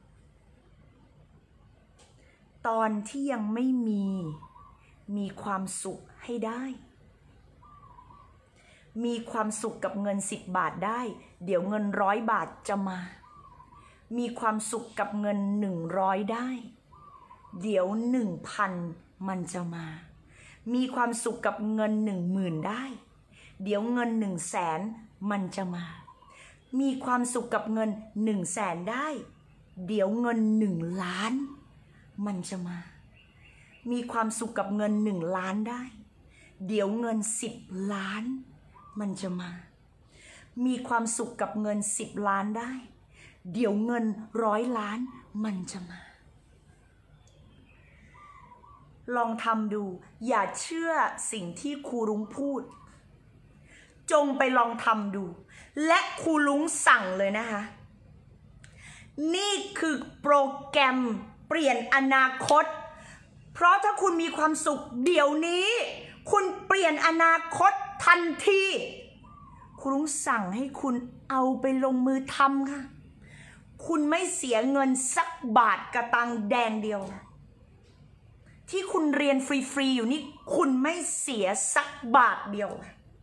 ตอนที่ยังไม่มีมีความสุขให้ได้มีความสุขกับเงินสิบบาทได้เดี๋ยวเงินร้อยบาทจะมามีความสุขกับเงินหนึ่งร้อยได้เดี๋ยวหนึ่งพันมันจะมามีความสุขกับเงินหนึ่งหมื่นได้เดี๋ยวเงินหนึ่งแสนมันจะมามีความสุขกับเงินหนึ่งแสนได้เดี๋ยวเงินหนึ่งล้านมันจะมามีความสุขกับเงินหนึ่งล้านได้เดี๋ยวเงินสิบล้านมันจะมามีความสุขกับเงินสิบล้านได้เดี๋ยวเงินร้อยล้านมันจะมาลองทำดูอย่าเชื่อสิ่งที่ครูลุงพูดจงไปลองทำดูและครูลุงสั่งเลยนะคะนี่คือโปรแกรมเปลี่ยนอนาคตเพราะถ้าคุณมีความสุขเดี๋ยวนี้คุณเปลี่ยนอนาคตทันทีครูลุงสั่งให้คุณเอาไปลงมือทำค่ะคุณไม่เสียเงินสักบาทกระตังแดงเดียวที่คุณเรียนฟรีๆอยู่นี่คุณไม่เสียสักบาทเดียว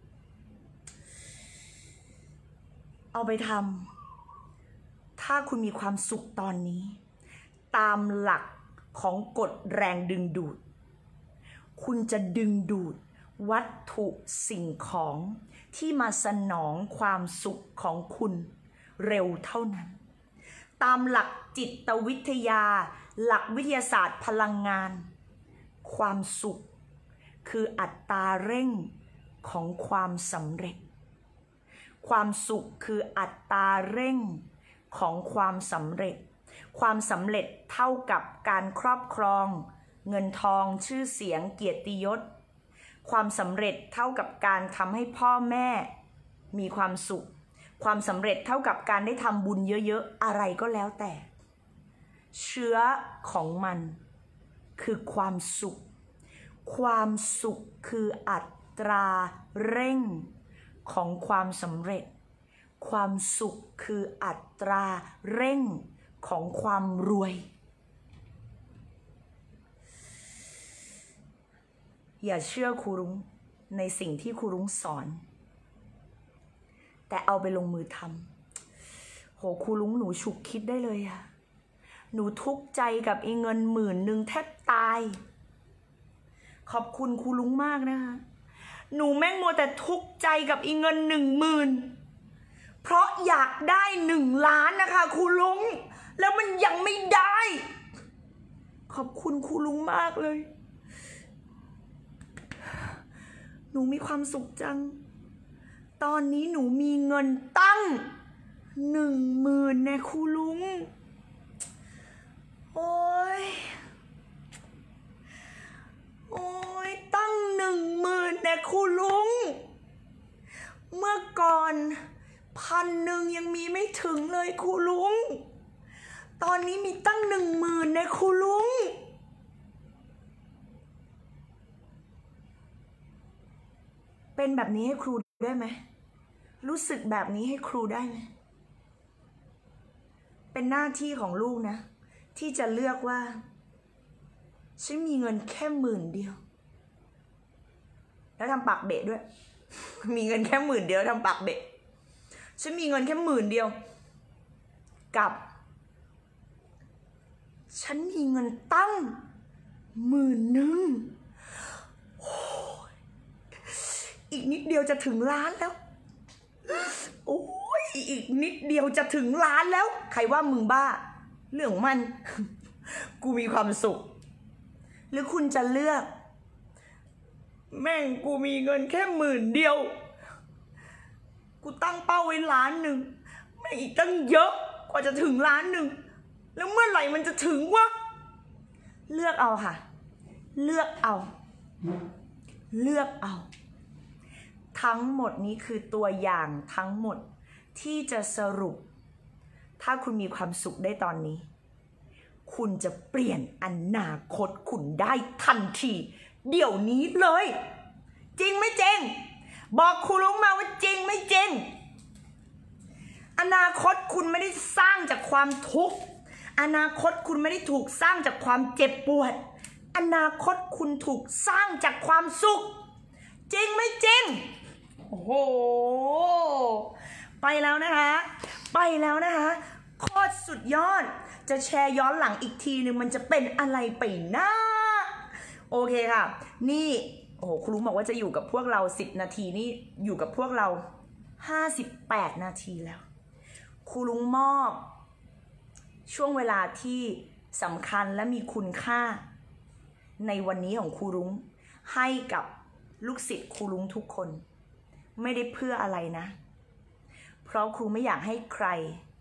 เอาไปทำถ้าคุณมีความสุขตอนนี้ตามหลักของกฎแรงดึงดูดคุณจะดึงดูดวัตถุสิ่งของที่มาสนองความสุขของคุณเร็วเท่านั้นตามหลักจิตวิทยาหลักวิทยาศาสตร์พลังงานความสุขคืออัตราเร่งของความสำเร็จความสุขคืออัตราเร่งของความสำเร็จความสำเร็จเท่ากับการครอบครองเงินทองชื่อเสียงเกียรติยศความสำเร็จเท่ากับการทำให้พ่อแม่มีความสุขความสำเร็จเท่ากับการได้ทำบุญเยอะๆอะไรก็แล้วแต่เชื้อของมันคือความสุขความสุขคืออัตราเร่งของความสำเร็จความสุขคืออัตราเร่งของความรวยอย่าเชื่อครูรุ้งในสิ่งที่ครูรุ้งสอนแต่เอาไปลงมือทำโหครูรุ้งหนูฉุกคิดได้เลยอะหนูทุกข์ใจกับอีเงินหมื่นหนึ่งแทบตายขอบคุณครูรุ้งมากนะคะหนูแม่งมัวแต่ทุกข์ใจกับอีเงินหนึ่งหมื่นเพราะอยากได้หนึ่งล้านนะคะครูรุ้งแล้วมันยังไม่ได้ขอบคุณครูรุ้งมากเลยหนูมีความสุขจังตอนนี้หนูมีเงินตั้งหนึ่งหมื่นแน่ครูลุงโอ้ยโอ้ยตั้งหนึ่งหมื่นแน่ครูลุงเมื่อก่อนพันหนึ่งยังมีไม่ถึงเลยครูลุงตอนนี้มีตั้งหนึ่งหมื่นแน่ครูลุงเป็นแบบนี้ให้ครูได้ไหมรู้สึกแบบนี้ให้ครูได้ไหมเป็นหน้าที่ของลูกนะที่จะเลือกว่าฉันมีเงินแค่หมื่นเดียวแล้วทำปากเบะด้วยมีเงินแค่หมื่นเดียวทำปากเบะฉันมีเงินแค่หมื่นเดียวกับฉันมีเงินตั้งหมื่นหนึ่งอีกนิดเดียวจะถึงล้านแล้วโอ้ยอีกนิดเดียวจะถึงล้านแล้วใครว่ามึงบ้าเรื่องของมันกูมีความสุขหรือคุณจะเลือกแม่งกูมีเงินแค่หมื่นเดียวกูตั้งเป้าไว้ล้านหนึ่งแม่งอีกตั้งเยอะกว่าจะถึงล้านหนึ่งแล้วเมื่อไหร่มันจะถึงวะเลือกเอาค่ะเลือกเอาเลือกเอาทั้งหมดนี้คือตัวอย่างทั้งหมดที่จะสรุปถ้าคุณมีความสุขได้ตอนนี้คุณจะเปลี่ยนอนาคตคุณได้ทันทีเดี๋ยวนี้เลยจริงไม่จริงบอกครูลุงมาว่าจริงไม่จริงอนาคตคุณไม่ได้สร้างจากความทุกข์อนาคตคุณไม่ได้ถูกสร้างจากความเจ็บปวดอนาคตคุณถูกสร้างจากความสุขจริงไม่จริงโอ้โหไปแล้วนะคะไปแล้วนะคะโคตรสุดยอดจะแชร์ย้อนหลังอีกทีหนึ่งมันจะเป็นอะไรไปนะโอเคค่ะนี่โอ้โหครูบอกว่าจะอยู่กับพวกเราสิบนาทีนี่อยู่กับพวกเราห้าสิบแปดนาทีแล้วครูลุงมอบช่วงเวลาที่สำคัญและมีคุณค่าในวันนี้ของครูลุงให้กับลูกศิษย์ครูลุงทุกคนไม่ได้เพื่ออะไรนะเพราะครูไม่อยากให้ใคร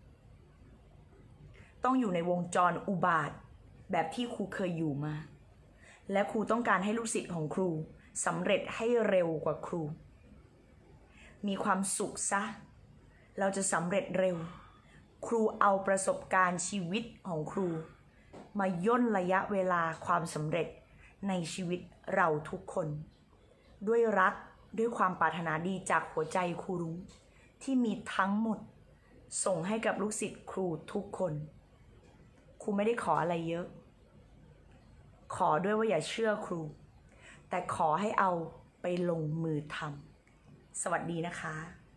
ต้องอยู่ในวงจรอุบาทแบบที่ครูเคยอยู่มาและครูต้องการให้ลูกศิษย์ของครูสำเร็จให้เร็วกว่าครูมีความสุขซะเราจะสำเร็จเร็วครูเอาประสบการณ์ชีวิตของครูมาย่นระยะเวลาความสำเร็จในชีวิตเราทุกคนด้วยรักด้วยความปรารถนาดีจากหัวใจครูรุ้งที่มีทั้งหมดส่งให้กับลูกศิษย์ครูทุกคนครูไม่ได้ขออะไรเยอะขอด้วยว่าอย่าเชื่อครูแต่ขอให้เอาไปลงมือทำสวัสดีนะคะ